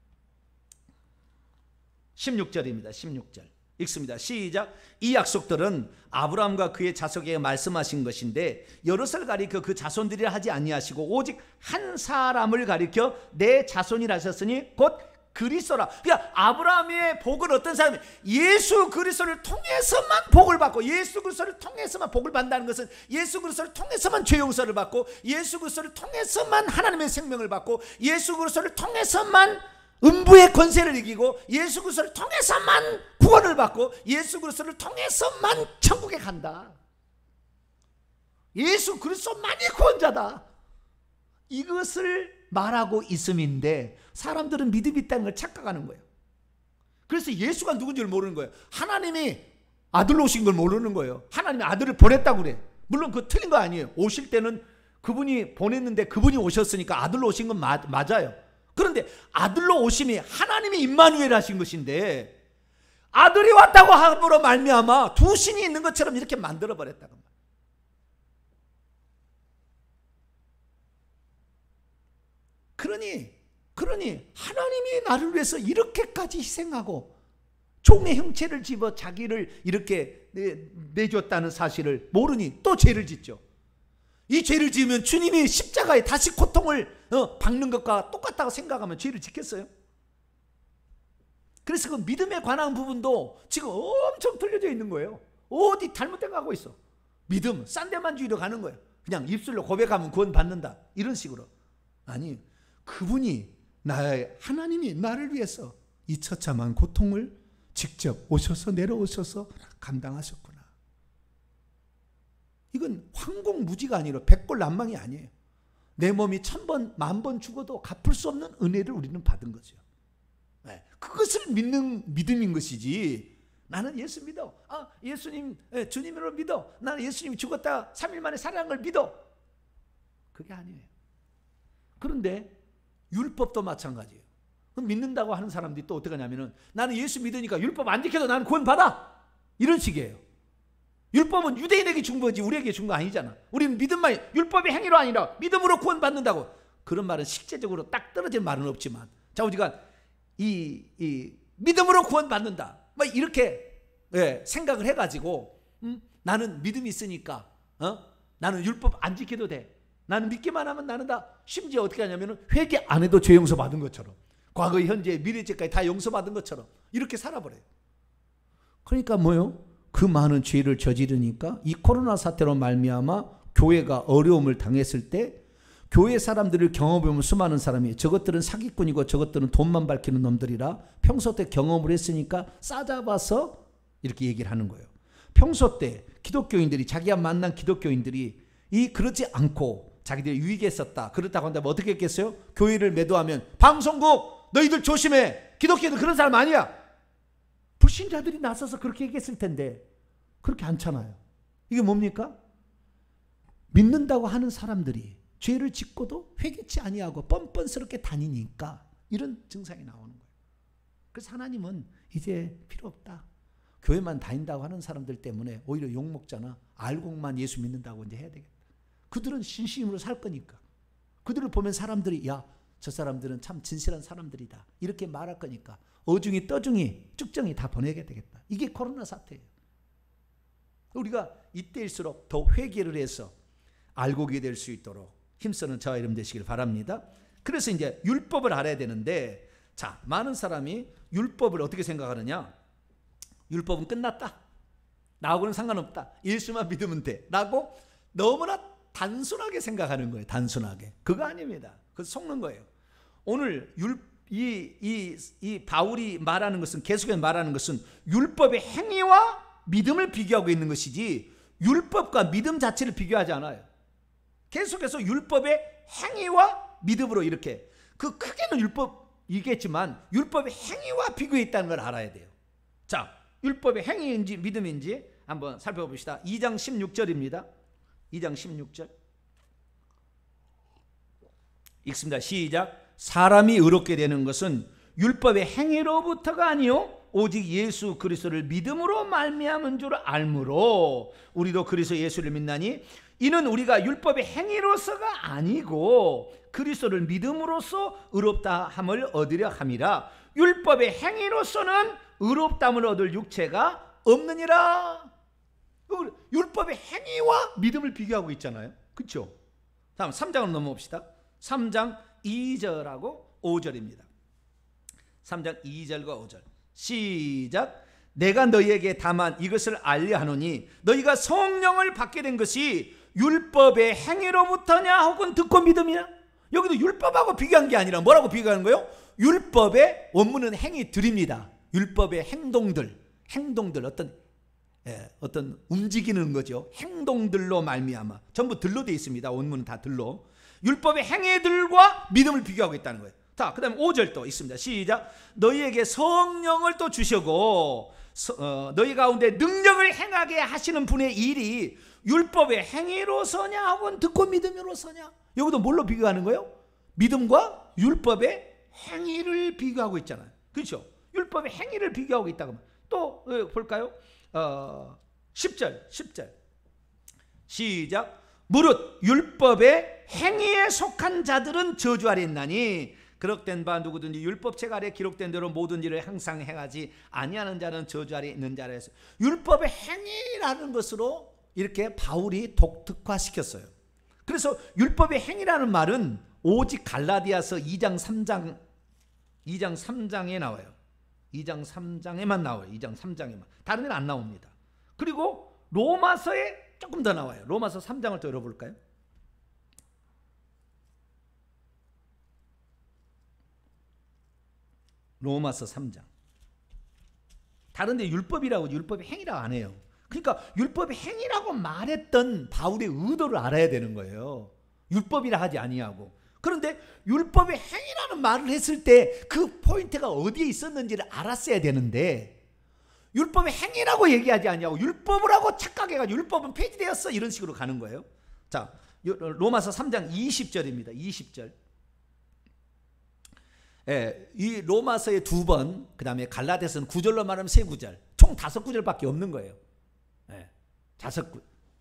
16절입니다. 16절 읽습니다. 시작. 이 약속들은 아브라함과 그의 자손에게 말씀하신 것인데 여러 살 가리켜 그 자손들이라 하지 아니하시고 오직 한 사람을 가리켜 내 자손이라 하셨으니 곧 그리스도라. 그러니까 아브라함의 복은 어떤 사람이 예수 그리스도를 통해서만 복을 받고, 예수 그리스도를 통해서만 복을 받는다는 것은 예수 그리스도를 통해서만 죄 용서를 받고, 예수 그리스도를 통해서만 하나님의 생명을 받고, 예수 그리스도를 통해서만 음부의 권세를 이기고, 예수 그리스도를 통해서만 구원을 받고, 예수 그리스도를 통해서만 천국에 간다. 예수 그리스도만이 구원자다. 이것을 말하고 있음인데 사람들은 믿음이 있다는 걸 착각하는 거예요. 그래서 예수가 누군지를 모르는 거예요. 하나님이 아들로 오신 걸 모르는 거예요. 하나님이 아들을 보냈다고 그래. 물론 그거 틀린 거 아니에요. 오실 때는 그분이 보냈는데 그분이 오셨으니까 아들로 오신 건 맞아요. 그런데 아들로 오심이 하나님이 임마누엘 하신 것인데 아들이 왔다고 함으로 말미암아 두 신이 있는 것처럼 이렇게 만들어 버렸다는 거예요. 그러니 하나님이 나를 위해서 이렇게까지 희생하고 종의 형체를 집어 자기를 이렇게 내줬다는 사실을 모르니 또 죄를 짓죠. 이 죄를 지으면 주님이 십자가에 다시 고통을 받는 것과 똑같다고 생각하면 죄를 짓겠어요? 그래서 그 믿음에 관한 부분도 지금 엄청 틀려져 있는 거예요. 어디 잘못된 거 하고 있어. 믿음 싼데만주의로 가는 거예요. 그냥 입술로 고백하면 구원받는다 이런 식으로. 아니, 그분이 하나님이 나를 위해서 이 처참한 고통을 직접 오셔서 내려오셔서 감당하셨구나. 이건 황공무지가 아니라 백골난방이 아니에요. 내 몸이 1000번, 10,000번 죽어도 갚을 수 없는 은혜를 우리는 받은 거죠. 그것을 믿는 믿음인 것이지. 나는 예수 믿어. 예수님 주님으로 믿어. 나는 예수님이 죽었다 3일 만에 살아난 걸 믿어. 그게 아니에요. 그런데 율법도 마찬가지예요. 믿는다고 하는 사람들이 또 어떻게 하냐면은 나는 예수 믿으니까 율법 안 지켜도 나는 구원받아. 이런 식이에요. 율법은 유대인에게 준 거지 우리에게 준 거 아니잖아. 우리는 믿음만, 율법의 행위로 아니라 믿음으로 구원받는다고. 그런 말은 실제적으로 딱 떨어진 말은 없지만, 자, 우리가 이 믿음으로 구원받는다 막 이렇게 생각을 해가지고 나는 믿음이 있으니까 나는 율법 안 지켜도 돼. 나는 믿기만 하면 나는 다, 심지어 어떻게 하냐면 회개 안 해도 죄 용서 받은 것처럼, 과거, 현재, 미래죄까지 다 용서받은 것처럼 이렇게 살아버려요. 그러니까 뭐요? 그 많은 죄를 저지르니까 이 코로나 사태로 말미암아 교회가 어려움을 당했을 때 교회 사람들을 경험해보면 수많은 사람이 저것들은 사기꾼이고 저것들은 돈만 밝히는 놈들이라 평소 때 경험을 했으니까 싸잡아서 이렇게 얘기를 하는 거예요. 평소 때 기독교인들이, 자기가 만난 기독교인들이 그렇지 않고 자기들이 유익에 썼다 그렇다고 한다면 어떻게 했겠어요? 교회를 매도하면 방송국 너희들 조심해, 기독교인들 그런 사람 아니야. 불신자들이 나서서 그렇게 얘기했을 텐데 그렇게 않잖아요. 이게 뭡니까? 믿는다고 하는 사람들이 죄를 짓고도 회개치 아니하고 뻔뻔스럽게 다니니까 이런 증상이 나오는 거예요. 그래서 하나님은 이제 필요 없다. 교회만 다닌다고 하는 사람들 때문에 오히려 욕먹잖아. 알고만 예수 믿는다고 이제 해야 되겠다. 그들은 신심으로 살 거니까. 그들을 보면 사람들이 야, 저 사람들은 참 진실한 사람들이다 이렇게 말할 거니까 어중이 떠중이 쭉정이 다 보내게 되겠다. 이게 코로나 사태예요. 우리가 이때일수록 더 회개를 해서 알고게 될 수 있도록 힘쓰는 저와 여러분 되시길 바랍니다. 그래서 이제 율법을 알아야 되는데, 자, 많은 사람이 율법을 어떻게 생각하느냐? 율법은 끝났다. 나하고는 상관없다. 예수만 믿으면 돼. 라고 너무나 단순하게 생각하는 거예요. 단순하게. 그거 아닙니다. 그거 속는 거예요. 오늘 이 바울이 말하는 것은, 계속해서 말하는 것은 율법의 행위와 믿음을 비교하고 있는 것이지 율법과 믿음 자체를 비교하지 않아요. 계속해서 율법의 행위와 믿음으로 이렇게, 그 크게는 율법이겠지만 율법의 행위와 비교해 있다는 걸 알아야 돼요. 자, 율법의 행위인지 믿음인지 한번 살펴봅시다. 2장 16절입니다. 2장 16절 읽습니다. 시작. 사람이 의롭게 되는 것은 율법의 행위로부터가 아니요 오직 예수 그리스도를 믿음으로 말미암은 줄 알므로 우리도 그리스도 예수를 믿나니 이는 우리가 율법의 행위로서가 아니고 그리스도를 믿음으로써 의롭다 함을 얻으려 함이라. 율법의 행위로서는 의롭다함을 얻을 육체가 없느니라. 율법의 행위와 믿음을 비교하고 있잖아요. 그렇죠? 다음 3장으로 넘어봅시다. 3장 2절하고 5절입니다. 3장 2절과 5절 시작. 내가 너희에게 다만 이것을 알려 하노니 너희가 성령을 받게 된 것이 율법의 행위로부터냐 혹은 듣고 믿음이냐. 여기도 율법하고 비교한 게 아니라 뭐라고 비교하는 거예요? 율법의 원문은 행위들입니다. 율법의 행동들 어떤 어떤 움직이는 거죠. 행동들로 말미암아. 전부 들로 되어 있습니다. 원문은 다 들로. 율법의 행위들과 믿음을 비교하고 있다는 거예요. 자, 그 다음에 5절 또 있습니다. 시작. 너희에게 성령을 또 주시고 너희 가운데 능력을 행하게 하시는 분의 일이 율법의 행위로서냐 혹은 듣고 믿음으로서냐. 여기도 뭘로 비교하는 거예요? 믿음과 율법의 행위를 비교하고 있잖아요. 그렇죠? 율법의 행위를 비교하고 있다고. 또 볼까요? 10절 시작. 무릇 율법의 행위에 속한 자들은 저주 아래 있나니 기록된 바 누구든지 율법책 아래 기록된 대로 모든 일을 항상 행하지 아니하는 자는 저주 아래 있는 자라 했어요. 율법의 행위라는 것으로 이렇게 바울이 독특화시켰어요. 그래서 율법의 행위라는 말은 오직 갈라디아서 2장 3장에 나와요. 2장 3장에만 나와요. 2장 3장에만. 다른 데는 안 나옵니다. 그리고 로마서에 조금 더 나와요. 로마서 3장을 또 열어볼까요? 로마서 3장. 다른 데 율법이라고 율법의 행위라고 안 해요. 그러니까 율법의 행위라고 말했던 바울의 의도를 알아야 되는 거예요. 율법이라 하지 아니하고. 그런데 율법의 행위라는 말을 했을 때 그 포인트가 어디에 있었는지를 알았어야 되는데 율법의 행위라고 얘기하지 아니하고 율법을 하고 착각해가지고 율법은 폐지되었어 이런 식으로 가는 거예요. 자, 로마서 3장 20절입니다. 20절. 이 로마서의 2번, 그 다음에 갈라디아서는 9절로 말하면 3구절, 총 5구절밖에 없는 거예요. 5구.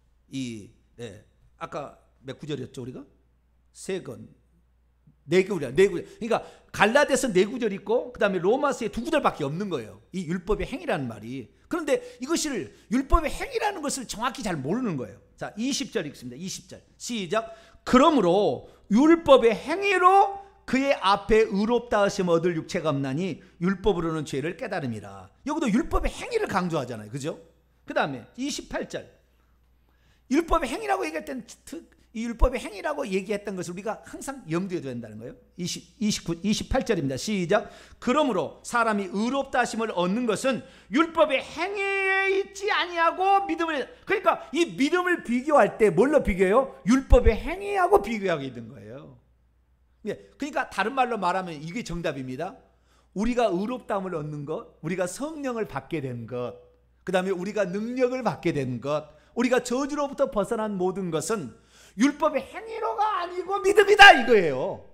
아까 몇 구절이었죠 우리가? 3건. 4구절. 그러니까 갈라디아서 4구절 있고 그 다음에 로마서에 2구절밖에 없는 거예요. 이 율법의 행위라는 말이. 그런데 이것을 율법의 행위라는 것을 정확히 잘 모르는 거예요. 자, 20절 읽습니다. 20절 시작. 그러므로 율법의 행위로 그의 앞에 의롭다 하심 얻을 육체가 없나니 율법으로는 죄를 깨달음이라. 여기도 율법의 행위를 강조하잖아요. 그죠? 그 다음에 28절. 율법의 행위라고 얘기할 때는 이 율법의 행위라고 얘기했던 것을 우리가 항상 염두에 둬야 된다는 거예요. 28절입니다. 시작. 그러므로 사람이 의롭다 하심을 얻는 것은 율법의 행위에 있지 아니하고 믿음을. 그러니까 이 믿음을 비교할 때 뭘로 비교해요? 율법의 행위하고 비교하게 있는 거예요. 그러니까 다른 말로 말하면 이게 정답입니다. 우리가 의롭다함을 얻는 것, 우리가 성령을 받게 된 것, 그 다음에 우리가 능력을 받게 된 것, 우리가 저주로부터 벗어난 모든 것은 율법의 행위로가 아니고 믿음이다 이거예요.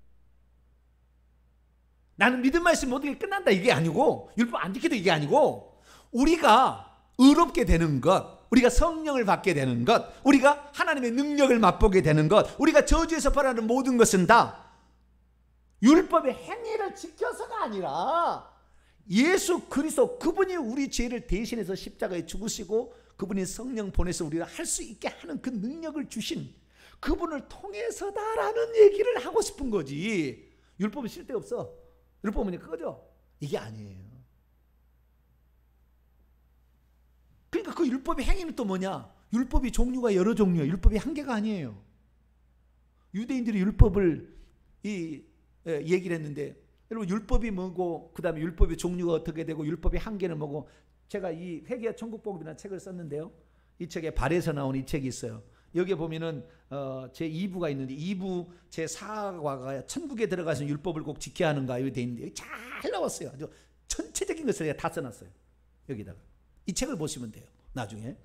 나는 믿음만 있으면 모든 게 끝난다 이게 아니고, 율법 안 지켜도 이게 아니고, 우리가 의롭게 되는 것, 우리가 성령을 받게 되는 것, 우리가 하나님의 능력을 맛보게 되는 것, 우리가 저주에서 벌하는 모든 것은 다 율법의 행위를 지켜서가 아니라 예수 그리스도 그분이 우리 죄를 대신해서 십자가에 죽으시고 그분이 성령 보내서 우리가 할 수 있게 하는 그 능력을 주신 그분을 통해서다라는 얘기를 하고 싶은 거지. 율법은 쓸데없어. 율법은 그거죠. 이게 아니에요. 그러니까 그 율법의 행위는 또 뭐냐? 율법이 종류가 여러 종류예요. 율법이 한계가 아니에요. 유대인들이 율법을 얘기를 했는데, 여러분 율법이 뭐고 그 다음에 율법의 종류가 어떻게 되고 율법의 한계는 뭐고, 제가 이 회개와 천국복음이라는 책을 썼는데요. 이 책에 발에서 나온 이 책이 있어요. 여기에 보면은 제 2부가 있는데 2부 제 4과가 천국에 들어가서 율법을 꼭 지켜야 하는가 이렇게 돼 있는데 잘 나왔어요. 아주 전체적인 것을 제가 다 써놨어요. 여기다가 이 책을 보시면 돼요. 나중에.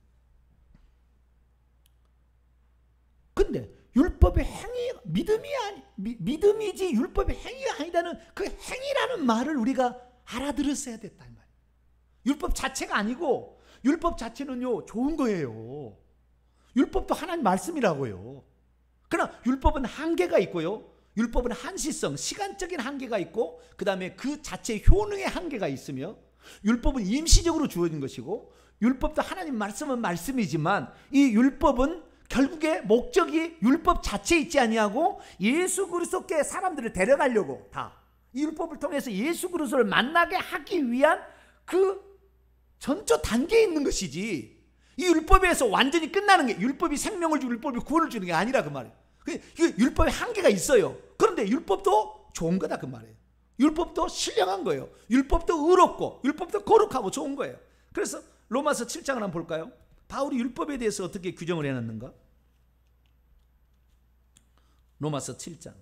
근데 율법의 행위, 믿음이지 율법의 행위가 아니다는 그 행위라는 말을 우리가 알아들었어야 됐다 이 말이에요. 율법 자체가 아니고, 율법 자체는요 좋은 거예요. 율법도 하나님 말씀이라고요. 그러나 율법은 한계가 있고요. 율법은 한시성, 시간적인 한계가 있고, 그 다음에 그 자체의 효능의 한계가 있으며, 율법은 임시적으로 주어진 것이고, 율법도 하나님 말씀은 말씀이지만 이 율법은 결국에 목적이 율법 자체에 있지 아니하고 예수 그리스도께 사람들을 데려가려고 다 이 율법을 통해서 예수 그리스도를 만나게 하기 위한 그 전조 단계에 있는 것이지, 이 율법에서 완전히 끝나는 게, 율법이 생명을 주고 율법이 구원을 주는 게 아니라 그 말이에요. 율법에 한계가 있어요. 그런데 율법도 좋은 거다 그 말이에요. 율법도 신령한 거예요. 율법도 의롭고 율법도 거룩하고 좋은 거예요. 그래서 로마서 7장을 한번 볼까요? 바울이 율법에 대해서 어떻게 규정을 해놨는가? 로마서 7장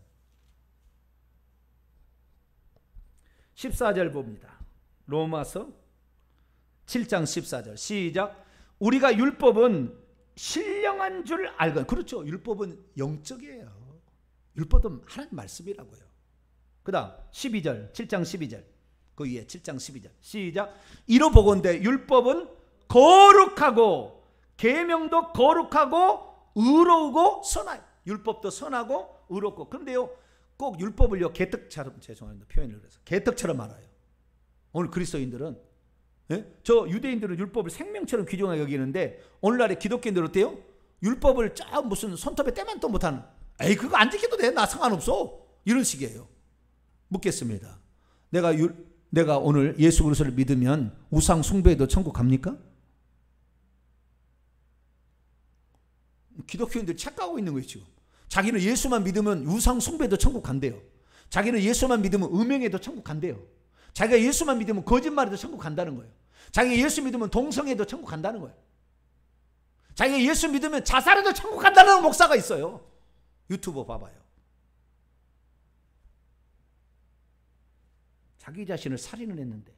14절 봅니다. 로마서 7장 14절 시작. 우리가 율법은 신령한 줄 알건. 그렇죠. 율법은 영적이에요. 율법은 하나님 말씀이라고요. 그 다음 12절 7장 12절 그 위에 7장 12절 시작. 이로 보건대 율법은 거룩하고 계명도 거룩하고 의로우고 선하여. 율법도 선하고 의롭고. 그런데요 꼭 율법을요 개떡처럼, 죄송합니다 표현을 그래서 개떡처럼 알아요. 오늘 그리스도인들은, 예? 저 유대인들은 율법을 생명처럼 귀중하게 여기는데 오늘날의 기독교인들은 어때요? 율법을 쫙 무슨 손톱에 때만 또 못하는, 에이 그거 안 지켜도 돼 나 상관없어 이런 식이에요. 묻겠습니다. 내가 오늘 예수 그리스도를 믿으면 우상 숭배해도 천국 갑니까? 기독교인들이 착각하고 있는 거예요 지금. 자기는 예수만 믿으면 우상 숭배도 천국 간대요. 자기는 예수만 믿으면 음행해도 천국 간대요. 자기가 예수만 믿으면 거짓말해도 천국 간다는 거예요. 자기가 예수 믿으면 동성애도 천국 간다는 거예요. 자기가 예수 믿으면 자살해도 천국 간다는 목사가 있어요. 유튜브 봐봐요. 자기 자신을 살인을 했는데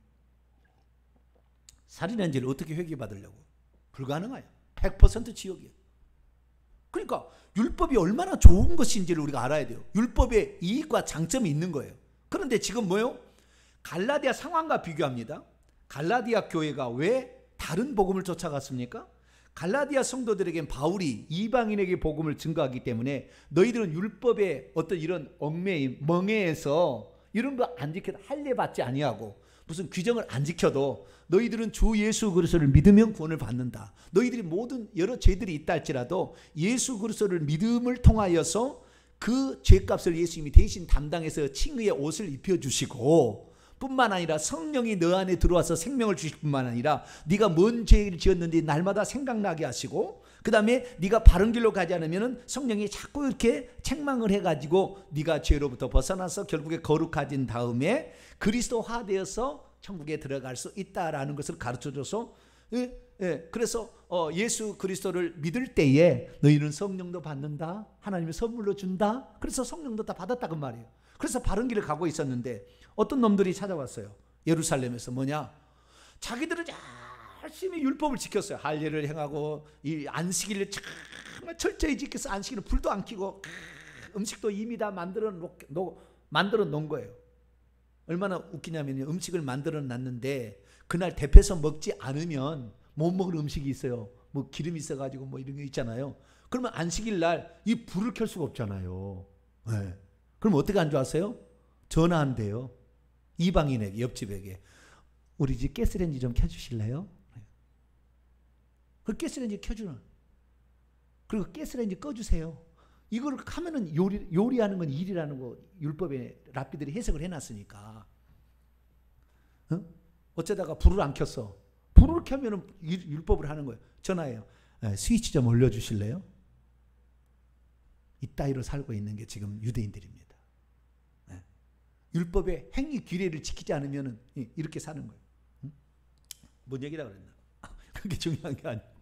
살인한 죄를 어떻게 회개받으려고? 불가능해요. 100% 지옥이에요. 그러니까 율법이 얼마나 좋은 것인지를 우리가 알아야 돼요. 율법에 이익과 장점이 있는 거예요. 그런데 지금 뭐예요? 갈라디아 상황과 비교합니다. 갈라디아 교회가 왜 다른 복음을 쫓아갔습니까? 갈라디아 성도들에겐 바울이 이방인에게 복음을 증거하기 때문에 너희들은 율법의 어떤 이런 멍에에서 이런 거 안 지켜도 할례 받지 아니하고 무슨 규정을 안 지켜도 너희들은 주 예수 그리스도를 믿으면 구원을 받는다. 너희들이 모든 여러 죄들이 있다 할지라도 예수 그리스도를 믿음을 통하여서 그 죄값을 예수님이 대신 담당해서 칭의의 옷을 입혀주시고 뿐만 아니라 성령이 너 안에 들어와서 생명을 주실 뿐만 아니라 네가 뭔 죄를 지었는지 날마다 생각나게 하시고 그 다음에 네가 바른 길로 가지 않으면 성령이 자꾸 이렇게 책망을 해가지고 네가 죄로부터 벗어나서 결국에 거룩해진 다음에 그리스도화되어서 천국에 들어갈 수 있다라는 것을 가르쳐줘서 그래서 예수 그리스도를 믿을 때에 너희는 성령도 받는다. 하나님이 선물로 준다. 그래서 성령도 다 받았다고 말이에요. 그래서 바른 길을 가고 있었는데 어떤 놈들이 찾아왔어요. 예루살렘에서 뭐냐? 자기들은 열심히 율법을 지켰어요. 할례를 행하고 이 안식일을 정말 철저히 지켜서 안식일은 불도 안 켜고 음식도 이미 다 만들어 놓은 거예요. 얼마나 웃기냐면 음식을 만들어 놨는데 그날 대패서 먹지 않으면 못 먹을 음식이 있어요. 뭐 기름이 있어가지고 뭐 이런 게 있잖아요. 그러면 안식일 날 이 불을 켤 수가 없잖아요. 네. 그럼 어떻게 안 좋았어요? 전화한대요. 이방인에게, 옆집에게. 우리 집 가스레인지 좀 켜주실래요? 그 가스레인지 켜주는. 그리고 가스레인지 꺼주세요. 이걸 하면은 요리하는 건 일이라는 거 율법에 랍비들이 해석을 해놨으니까. 어쩌다가 불을 안 켰어. 불을 켜면은 율법을 하는 거예요. 전화해요. 스위치 좀 올려주실래요? 이따위로 살고 있는 게 지금 유대인들입니다. 율법의 행위 규례를 지키지 않으면 이렇게 사는 거예요. 뭔 얘기라 그랬나? 그게 중요한 게 아니고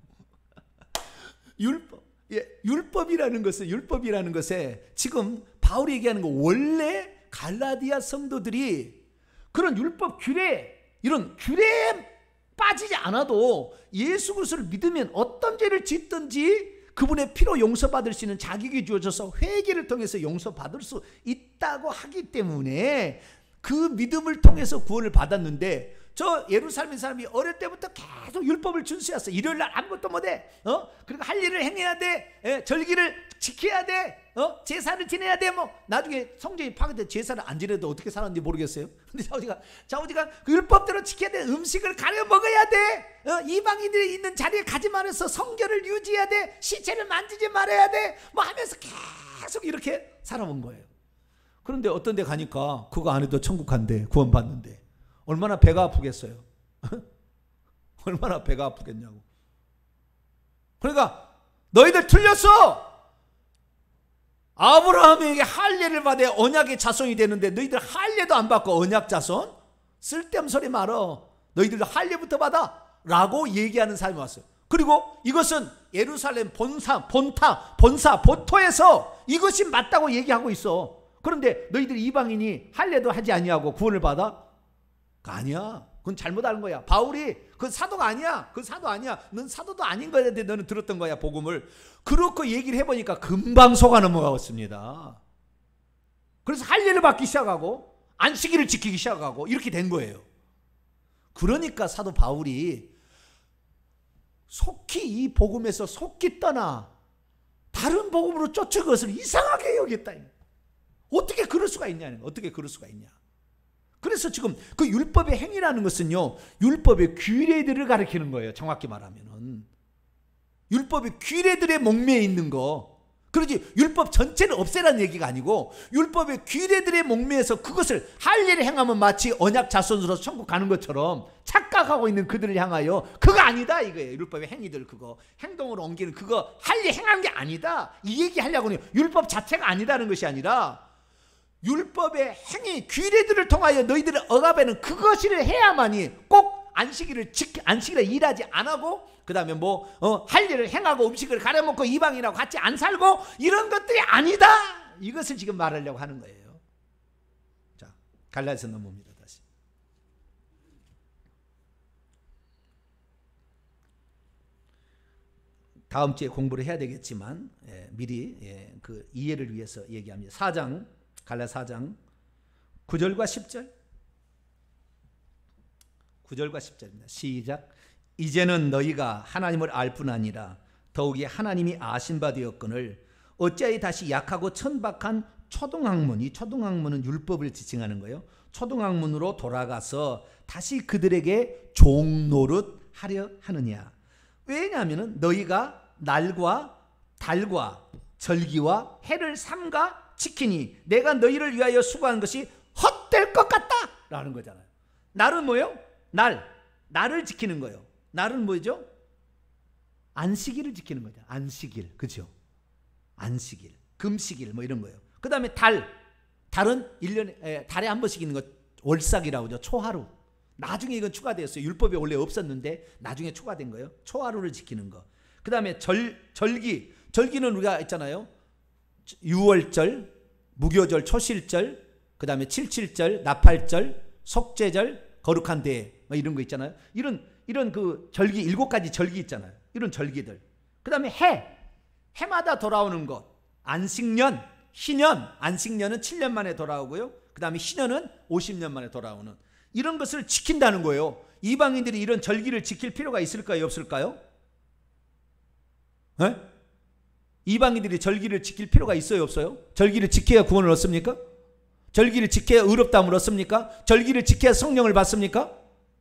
율법이라는 것에 지금 바울이 얘기하는 거 원래 갈라디아 성도들이 그런 율법 규례 이런 규례에 빠지지 않아도 예수 그리스도를 믿으면 어떤 죄를 짓든지 그분의 피로 용서받을 수 있는 자격이 주어져서 회개를 통해서 용서받을 수 있다고 하기 때문에 그 믿음을 통해서 구원을 받았는데 저 예루살렘 사람이 어릴 때부터 계속 율법을 준수했어. 일요일 날 아무것도 못해. 그리고 할 일을 행해야 돼. 절기를 지켜야 돼. 제사를 지내야 돼. 뭐 나중에 성전이 파괴돼 제사를 안 지내도 어떻게 살았는지 모르겠어요. 근데 자우지가 그 율법대로 지켜야 돼. 음식을 가려 먹어야 돼. 이방인들이 있는 자리에 가지 말아서 성결을 유지해야 돼. 시체를 만지지 말아야 돼. 뭐 하면서 계속 이렇게 살아온 거예요. 그런데 어떤 데 가니까 그거 안 해도 천국 간대. 구원받는데. 얼마나 배가 아프겠어요. 얼마나 배가 아프겠냐고. 그러니까 너희들 틀렸어. 아브라함에게 할례를 받아 언약의 자손이 되는데 너희들 할례도 안 받고 언약 자손? 쓸데없는 소리 말어. 너희들 할례부터 받아. 라고 얘기하는 사람이 왔어요. 그리고 이것은 예루살렘 보토에서 이것이 맞다고 얘기하고 있어. 그런데 너희들 이방인이 할례도 하지 아니하고 구원을 받아? 아니야. 그건 잘못하는 거야. 바울이 그건 사도가 아니야. 그건 사도 아니야. 넌 사도도 아닌 거야. 너는 들었던 거야, 복음을. 그렇게 얘기를 해보니까 금방 속아 넘어갔습니다. 그래서 할례를 받기 시작하고 안식일을 지키기 시작하고 이렇게 된 거예요. 그러니까 사도 바울이 속히 이 복음에서 속히 떠나 다른 복음으로 쫓은 것을 이상하게 여겼다. 어떻게 그럴 수가 있냐? 어떻게 그럴 수가 있냐? 그래서 지금 그 율법의 행위라는 것은요, 율법의 규례들을 가리키는 거예요. 정확히 말하면은 율법의 규례들의 목매에 있는 거. 그러지 율법 전체를 없애라는 얘기가 아니고 율법의 규례들의 목매에서 그것을 할례를 행하면 마치 언약 자손으로서 천국 가는 것처럼 착각하고 있는 그들을 향하여 그거 아니다 이거예요. 율법의 행위들 그거 행동으로 옮기는 그거 할례 행한 게 아니다. 이 얘기 하려고는 율법 자체가 아니다는 것이 아니라 율법의 행위 규례들을 통하여 너희들을 억압하는 그것을 해야만이 꼭 안식일을 일하지 안 하고 그 다음에 할례를 행하고 음식을 가려먹고 이방인하고 같이 안 살고 이런 것들이 아니다. 이것을 지금 말하려고 하는 거예요. 자, 갈라디아서 넘어옵니다. 다시. 다음 주에 공부를 해야 되겠지만 미리 그 이해를 위해서 얘기합니다. 4장 갈라디아 4장 9절과 10절 9절과 10절입니다. 시작. 이제는 너희가 하나님을 알 뿐 아니라 더욱이 하나님이 아신 바 되었거늘 어찌하여 다시 약하고 천박한 초등학문, 이 초등학문은 율법을 지칭하는 거예요. 초등학문으로 돌아가서 다시 그들에게 종노릇 하려 하느냐. 왜냐하면 너희가 날과 달과 절기와 해를 삼가 지키니 내가 너희를 위하여 수고한 것이 헛될 것 같다 라는 거잖아요. 날은 뭐예요? 날을 지키는 거예요. 날은 뭐죠? 안식일을 지키는 거죠. 안식일, 그죠? 안식일, 금식일 이런 거예요. 그 다음에 달은 1년에 달에 한 번씩 있는 거 월삭이라고 하죠. 초하루. 나중에 이건 추가되었어요. 율법에 원래 없었는데 나중에 추가된 거예요. 초하루를 지키는 거. 그 다음에 절기는 우리가 있잖아요. 유월절, 무교절, 초실절, 그 다음에 칠칠절, 나팔절, 속죄절, 거룩한 대회 이런 거 있잖아요. 이런 그 절기 7가지 절기 있잖아요. 이런 절기들. 그 다음에 해마다 돌아오는 것. 안식년, 희년. 안식년은 7년 만에 돌아오고요. 그 다음에 희년은 50년 만에 돌아오는 이런 것을 지킨다는 거예요. 이방인들이 이런 절기를 지킬 필요가 있을까요? 없을까요? 네? 이방인들이 절기를 지킬 필요가 있어요? 없어요? 절기를 지켜야 구원을 얻습니까? 절기를 지켜야 의롭다함을 얻습니까? 절기를 지켜야 성령을 받습니까?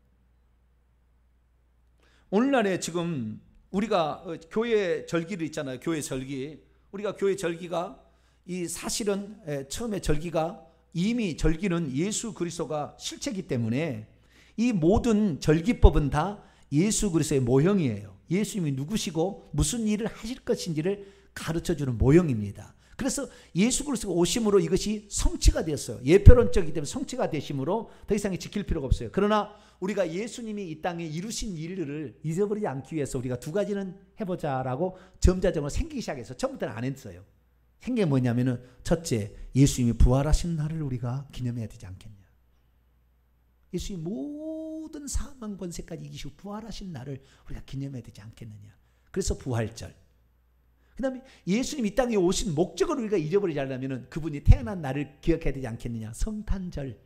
오늘날에 지금 우리가 교회 절기를 있잖아요. 교회 절기. 우리가 교회 절기가 이 사실은 처음에 절기가 이미 절기는 예수 그리스도가 실체이기 때문에 이 모든 절기법은 다 예수 그리스도의 모형이에요. 예수님이 누구시고 무슨 일을 하실 것인지를 가르쳐주는 모형입니다. 그래서 예수 그리스도가 오심으로 이것이 성취가 되었어요. 예표론적이기 때문에 성취가 되심으로 더 이상 지킬 필요가 없어요. 그러나 우리가 예수님이 이 땅에 이루신 일들을 잊어버리지 않기 위해서 우리가 2가지는 해보자라고 점자적으로 생기기 시작해서 처음부터는 안 했어요. 생긴 게 뭐냐면은 첫째, 예수님이 부활하신 날을 우리가 기념해야 되지 않겠냐. 예수님이 모든 사망 권세까지 이기시고 부활하신 날을 우리가 기념해야 되지 않겠느냐. 그래서 부활절. 그 다음에 예수님 이 땅에 오신 목적을 우리가 잊어버리지 않으려면 그분이 태어난 날을 기억해야 되지 않겠느냐. 성탄절.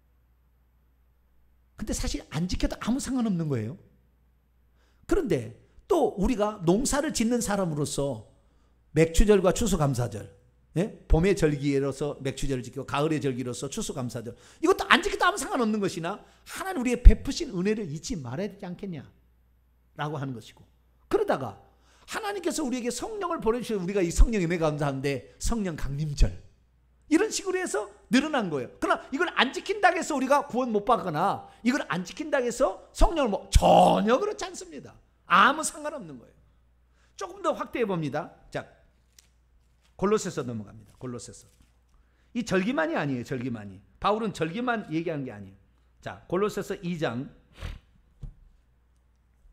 근데 사실 안 지켜도 아무 상관없는 거예요. 그런데 또 우리가 농사를 짓는 사람으로서 맥추절과 추수감사절, 봄의 절기로서 맥추절을 지키고 가을의 절기로서 추수감사절, 이것도 안 지켜도 아무 상관없는 것이나 하나님 우리의 베푸신 은혜를 잊지 말아야 되지 않겠냐 라고 하는 것이고, 그러다가 하나님께서 우리에게 성령을 보내주셔서 우리가 이 성령에 매우 감사한데 성령 강림절 이런 식으로 해서 늘어난 거예요. 그러나 이걸 안 지킨다고 해서 우리가 구원 못 받거나 이걸 안 지킨다고 해서 성령을 전혀 그렇지 않습니다. 아무 상관없는 거예요. 조금 더 확대해 봅니다. 자, 골로새서 넘어갑니다. 골로새서. 이 절기만이 아니에요. 절기만이. 바울은 절기만 얘기한 게 아니에요. 자, 골로새서 2장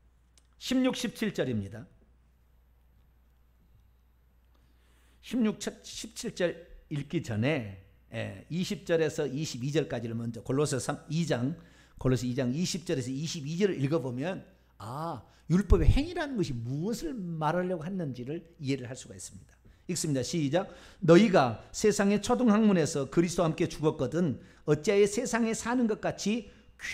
16, 17절입니다. 16, 17절 읽기 전에 20절에서 22절까지를 먼저 골로새 2장 20절에서 22절을 읽어보면 율법의 행위라는 것이 무엇을 말하려고 했는지를 이해를 할 수가 있습니다. 읽습니다. 시작. 너희가 세상의 초등학문에서 그리스도와 함께 죽었거든 어찌하여 세상에 사는 것 같이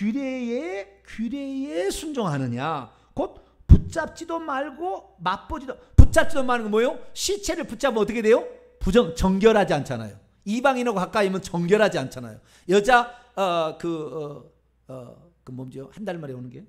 규례에 순종하느냐. 곧 붙잡지도 말고 맛보지도. 붙잡지도 말고 뭐예요? 시체를 붙잡으면 어떻게 돼요? 정결하지 않잖아요. 이방인하고 가까이면 정결하지 않잖아요. 여자 뭐죠? 한 달 만에 오는 게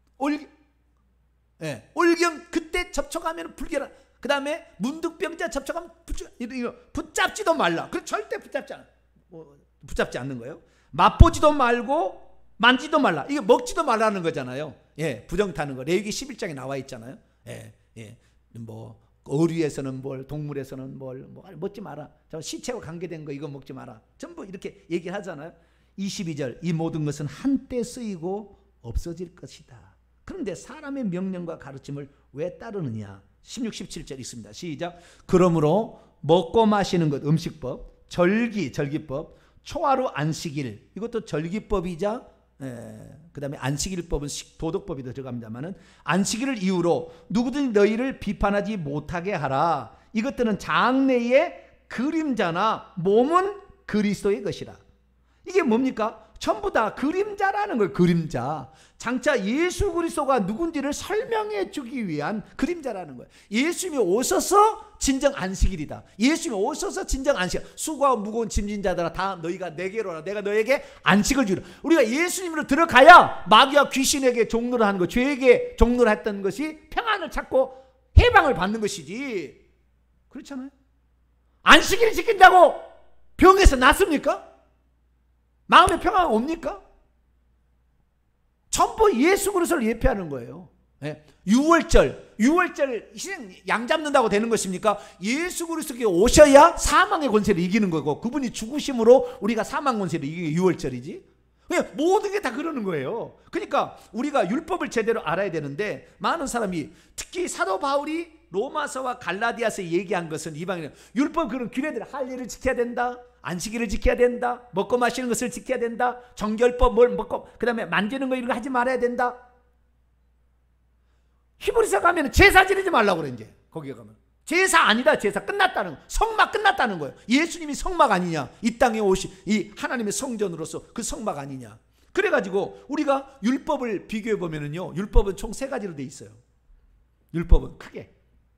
올경 그때 접촉하면 불결한. 그 다음에 문득병자 접촉하면 붙잡지도 말라. 그 절대 붙잡지 않는 거예요. 맛보지도 말고 만지도 말라. 이게 먹지도 말라는 거잖아요. 부정 타는 거. 레위기 11장에 나와 있잖아요. 뭐 어류에서는 뭘, 동물에서는 뭘, 먹지 마라. 시체와 관계된 거 이거 먹지 마라. 전부 이렇게 얘기하잖아요. 22절. 이 모든 것은 한때 쓰이고 없어질 것이다. 그런데 사람의 명령과 가르침을 왜 따르느냐. 16, 17절 있습니다. 시작. 그러므로 먹고 마시는 것, 음식법, 절기법, 초하루 안식일, 이것도 절기법이자 그 다음에 안식일법은 도덕법이 들어갑니다만은 안식일을 이유로 누구든 너희를 비판하지 못하게 하라. 이것들은 장래의 그림자나 몸은 그리스도의 것이라. 이게 뭡니까? 전부 다 그림자라는 거예요. 그림자. 장차 예수 그리스도가 누군지를 설명해 주기 위한 그림자라는 거예요. 예수님이 오셔서 진정 안식일이다. 예수님이 오셔서 진정 안식일. 수고하고 무거운 짐진 자들아 다 너희가 내게로 오라. 내가 너에게 안식을 주리라. 우리가 예수님으로 들어가야 마귀와 귀신에게 종노를 하는 것, 죄에게 종노를 했던 것이 평안을 찾고 해방을 받는 것이지. 그렇잖아요. 안식일을 지킨다고 병에서 낫습니까? 마음의 평화가 옵니까? 전부 예수 그리스도를 예표하는 거예요. 유월절 희생 양 잡는다고 되는 것입니까? 예수 그리스도께 오셔야 사망의 권세를 이기는 거고 그분이 죽으심으로 우리가 사망 권세를 이기는 게 유월절이지. 모든 게 다 그러는 거예요. 그러니까 우리가 율법을 제대로 알아야 되는데 많은 사람이 특히 사도 바울이 로마서와 갈라디아서 얘기한 것은 이방인은 율법 그런 규례들 할 일을 지켜야 된다. 안식일을 지켜야 된다. 먹고 마시는 것을 지켜야 된다. 정결법 뭘 먹고 그 다음에 만지는 거 이런 거 하지 말아야 된다. 히브리서 가면 제사 지르지 말라고 그래. 이제 거기에 가면 제사 아니다. 제사 끝났다는 거. 성막 끝났다는 거예요. 예수님이 성막 아니냐. 이 땅에 오신 이 하나님의 성전으로서 그 성막 아니냐. 그래가지고 우리가 율법을 비교해 보면은요, 율법은 총 3가지로 돼 있어요. 율법은 크게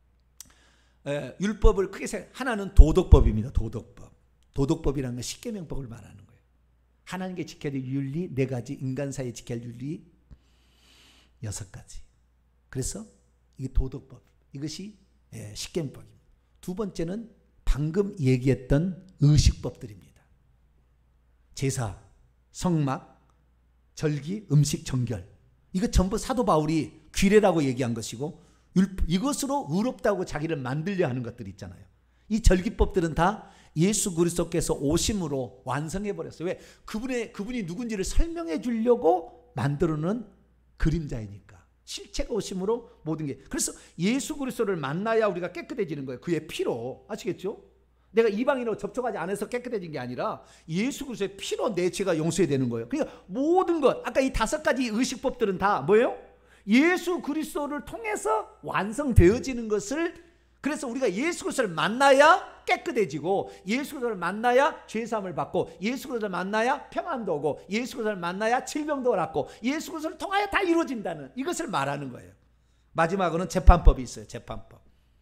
율법을 크게 하나는 도덕법입니다. 도덕법이라는 건 십계명법을 말하는 거예요. 하나님께 지켜야 될 윤리 4가지, 인간 사이에 지켜야 할 윤리 6가지. 그래서 이게 도덕법, 이것이 십계명법입니다. 2번째는 방금 얘기했던 의식법들입니다. 제사, 성막, 절기, 음식, 정결. 이거 전부 사도 바울이 규례라고 얘기한 것이고 이것으로 의롭다고 자기를 만들려 하는 것들이 있잖아요. 이 절기법들은 다 예수 그리스도께서 오심으로 완성해버렸어요. 왜? 그분이 누군지를 설명해 주려고 만들어놓은 그림자이니까. 실체가 오심으로 모든 게. 그래서 예수 그리스도를 만나야 우리가 깨끗해지는 거예요. 그의 피로. 아시겠죠? 내가 이방인으로 접촉하지 않아서 깨끗해진 게 아니라 예수 그리스도의 피로 내 죄가 용서되는 거예요. 그러니까 모든 것, 아까 이 5가지 의식법들은 다 뭐예요? 예수 그리스도를 통해서 완성되어지는 것을. 그래서 우리가 예수 그리스도를 만나야 깨끗해지고 예수 그리스도를 만나야 죄사함을 받고 예수 그리스도를 만나야 평안도 오고 예수 그리스도를 만나야 질병도 낫고 예수 그리스도를 통하여 다 이루어진다는 이것을 말하는 거예요. 마지막으로는 재판법이 있어요. 재판법.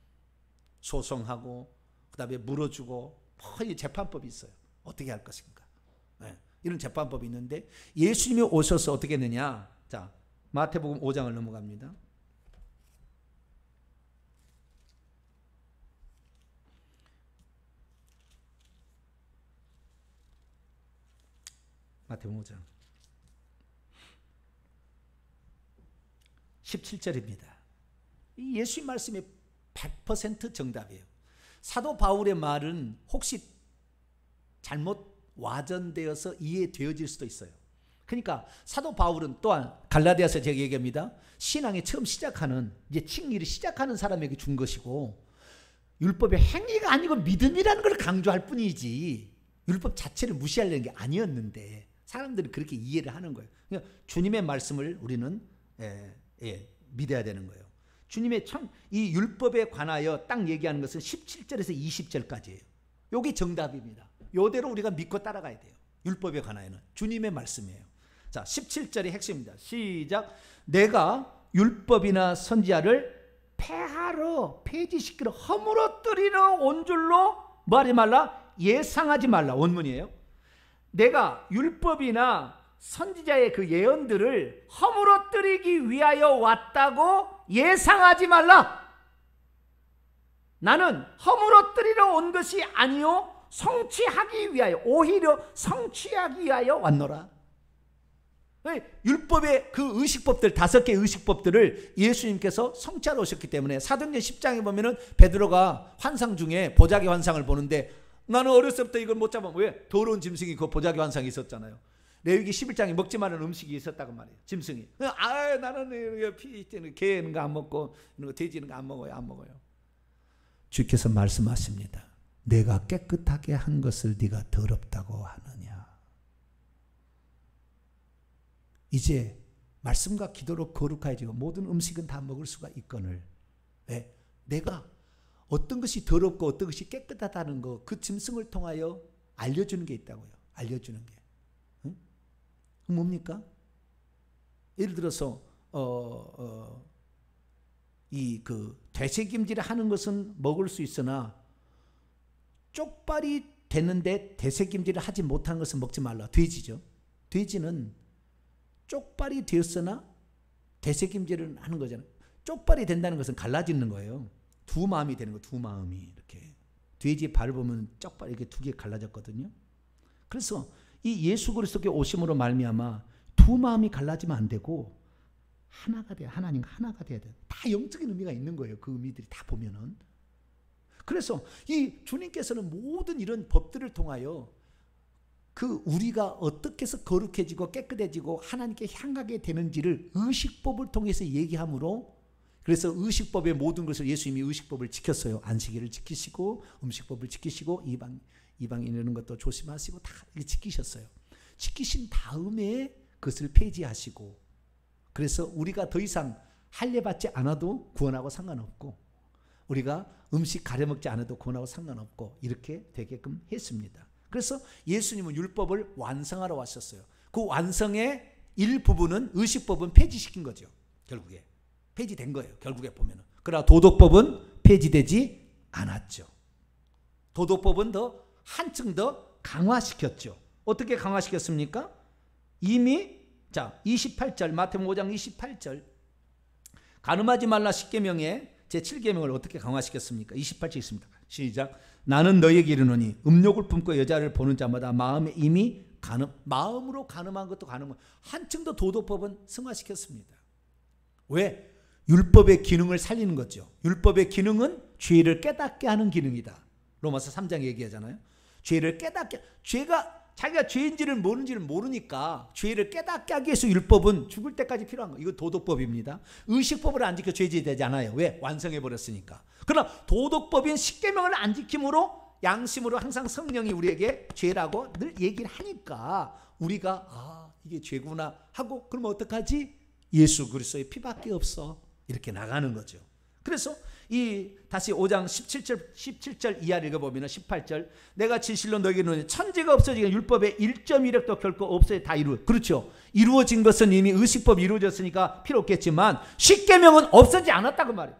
소송하고 그 다음에 물어주고 이 재판법이 있어요. 어떻게 할 것인가. 이런 재판법이 있는데 예수님이 오셔서 어떻게 했느냐. 자, 마태복음 5장을 넘어갑니다. 마태복음 5장 17절입니다. 이 예수님 말씀이 100% 정답이에요. 사도 바울의 말은 혹시 잘못 와전되어서 이해되어질 수도 있어요. 그러니까 사도 바울은 또한 갈라디아서 제가 얘기합니다. 신앙에 처음 시작하는 이제 칭의를 시작하는 사람에게 준 것이고 율법의 행위가 아니고 믿음이라는 걸 강조할 뿐이지 율법 자체를 무시하려는 게 아니었는데 사람들이 그렇게 이해를 하는 거예요. 그러니까 주님의 말씀을 우리는 믿어야 되는 거예요. 주님의 이 율법에 관하여 딱 얘기하는 것은 17절에서 20절까지예요. 이게 정답입니다. 이대로 우리가 믿고 따라가야 돼요. 율법에 관하여는 주님의 말씀이에요. 자, 17절이 핵심입니다. 시작. 내가 율법이나 선지자를 폐하러 폐지시키러 허물어뜨리러 온 줄로 뭐하지 말라? 예상하지 말라. 원문이에요. 내가 율법이나 선지자의 그 예언들을 허물어뜨리기 위하여 왔다고 예상하지 말라. 나는 허물어뜨리러 온 것이 아니요 성취하기 위하여 오히려 성취하기 위하여 왔노라. 율법의 그 의식법들 5개의 의식법들을 예수님께서 성취하러 오셨기 때문에 사도행전 10장에 보면은 베드로가 환상 중에 보자기 환상을 보는데 나는 어렸을 때부터 이걸 못 잡아. 왜? 더러운 짐승이 그 보자기 환상이 있었잖아요. 레위기 11장에 먹지 말라는 음식이 있었다고 말이에요. 짐승이. 나는 피 개 있는 거 안 먹고 돼지 있는 거 안 먹어요. 안 먹어요. 주께서 말씀하십니다. 내가 깨끗하게 한 것을 네가 더럽다고 하느냐. 이제 말씀과 기도로 거룩해지고 모든 음식은 다 먹을 수가 있거늘. 네? 내가 어떤 것이 더럽고 어떤 것이 깨끗하다는 거 그 짐승을 통하여 알려주는 게 있다고요. 알려주는 게. 응? 뭡니까? 예를 들어서 이 그 되새김질을 하는 것은 먹을 수 있으나 쪽발이 됐는데 되새김질을 하지 못한 것은 먹지 말라. 돼지죠. 돼지는 쪽발이 되었으나 되새김질을 하는 거잖아요. 쪽발이 된다는 것은 갈라지는 거예요. 두 마음이 되는 거, 두 마음이 이렇게. 돼지 발을 보면 쪽발 이렇게 2개 갈라졌거든요. 그래서 이 예수 그리스도께 오심으로 말미암아 두 마음이 갈라지면 안 되고 하나가 돼야, 하나님과 하나가 돼야 돼요. 다 영적인 의미가 있는 거예요. 그 의미들이 다 보면은. 그래서 이 주님께서는 모든 이런 법들을 통하여 그 우리가 어떻게 해서 거룩해지고 깨끗해지고 하나님께 향하게 되는지를 의식법을 통해서 얘기하므로, 그래서 의식법의 모든 것을 예수님이 의식법을 지켰어요. 안식일을 지키시고 음식법을 지키시고 이방인 이런 것도 조심하시고 다 지키셨어요. 지키신 다음에 그것을 폐지하시고, 그래서 우리가 더 이상 할례받지 않아도 구원하고 상관없고 우리가 음식 가려 먹지 않아도 구원하고 상관없고 이렇게 되게끔 했습니다. 그래서 예수님은 율법을 완성하러 왔었어요. 그 완성의 일부분은 의식법은 폐지시킨 거죠. 결국에 폐지된 거예요. 결국에 보면은. 그러나 도덕법은 폐지되지 않았죠. 도덕법은 더 한층 더 강화시켰죠. 어떻게 강화시켰습니까? 이미 자 28절 마태복음 5장 28절 간음하지 말라 10계명에 제7계명을 어떻게 강화시켰습니까? 28절 있습니다. 시작. 나는 너에게 이르노니 음욕을 품고 여자를 보는 자마다 마음에 이미 마음으로 간음한 것도 간음은 한층 더 도덕법은 승화시켰습니다. 왜? 율법의 기능을 살리는 거죠. 율법의 기능은 죄를 깨닫게 하는 기능이다. 로마서 3장 얘기하잖아요. 죄를 깨닫게, 자기가 죄인지를 모르는지를 모르니까 죄를 깨닫게 하기 위해서 율법은 죽을 때까지 필요한 거예요. 이거 도덕법입니다. 의식법을 안 지켜 죄지되지 않아요. 왜? 완성해버렸으니까. 그러나 도덕법인 10계명을 안 지킴으로 양심으로 항상 성령이 우리에게 죄라고 늘 얘기를 하니까 우리가 이게 죄구나 하고 그러면 어떡하지? 예수 그리스도의 피밖에 없어. 이렇게 나가는 거죠. 그래서 다시 5장 17절 이하를 읽어보면 18절 내가 진실로 너에게 이르노니 천지가 없어지고 율법의 1.1획도 결코 없어야 다 그렇죠. 이루어진 것은 이미 의식법이 이루어졌으니까 필요 없겠지만 10계명은 없어지지 않았다고 말이에요.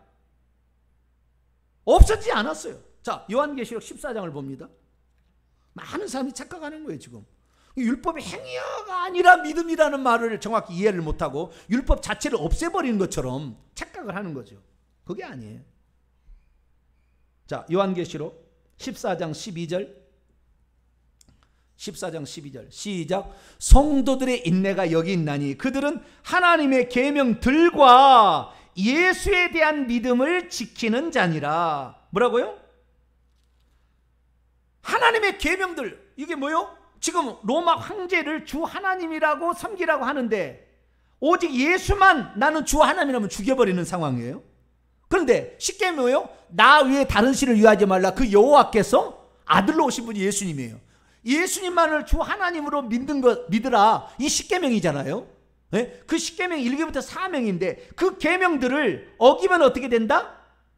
없어지지 않았어요. 자, 요한계시록 14장을 봅니다. 많은 사람이 착각하는 거예요. 지금 율법의 행위가 아니라 믿음이라는 말을 정확히 이해를 못하고 율법 자체를 없애버리는 것처럼 착각을 하는 거죠. 그게 아니에요. 자, 요한계시록 14장 12절 시작. 성도들의 인내가 여기 있나니 그들은 하나님의 계명들과 예수에 대한 믿음을 지키는 자니라. 뭐라고요? 하나님의 계명들, 이게 뭐요? 지금 로마 황제를 주 하나님이라고 섬기라고 하는데 오직 예수만 나는 주 하나님이라면 죽여버리는 상황이에요. 그런데 십계명이요, 나 외에 다른 신을 위하지 말라. 그 여호와께서 아들로 오신 분이 예수님이에요. 예수님만을 주 하나님으로 믿으라. 이 십계명이잖아요. 네? 그 십계명 1계부터 4명인데 그 계명들을 어기면 어떻게 된다?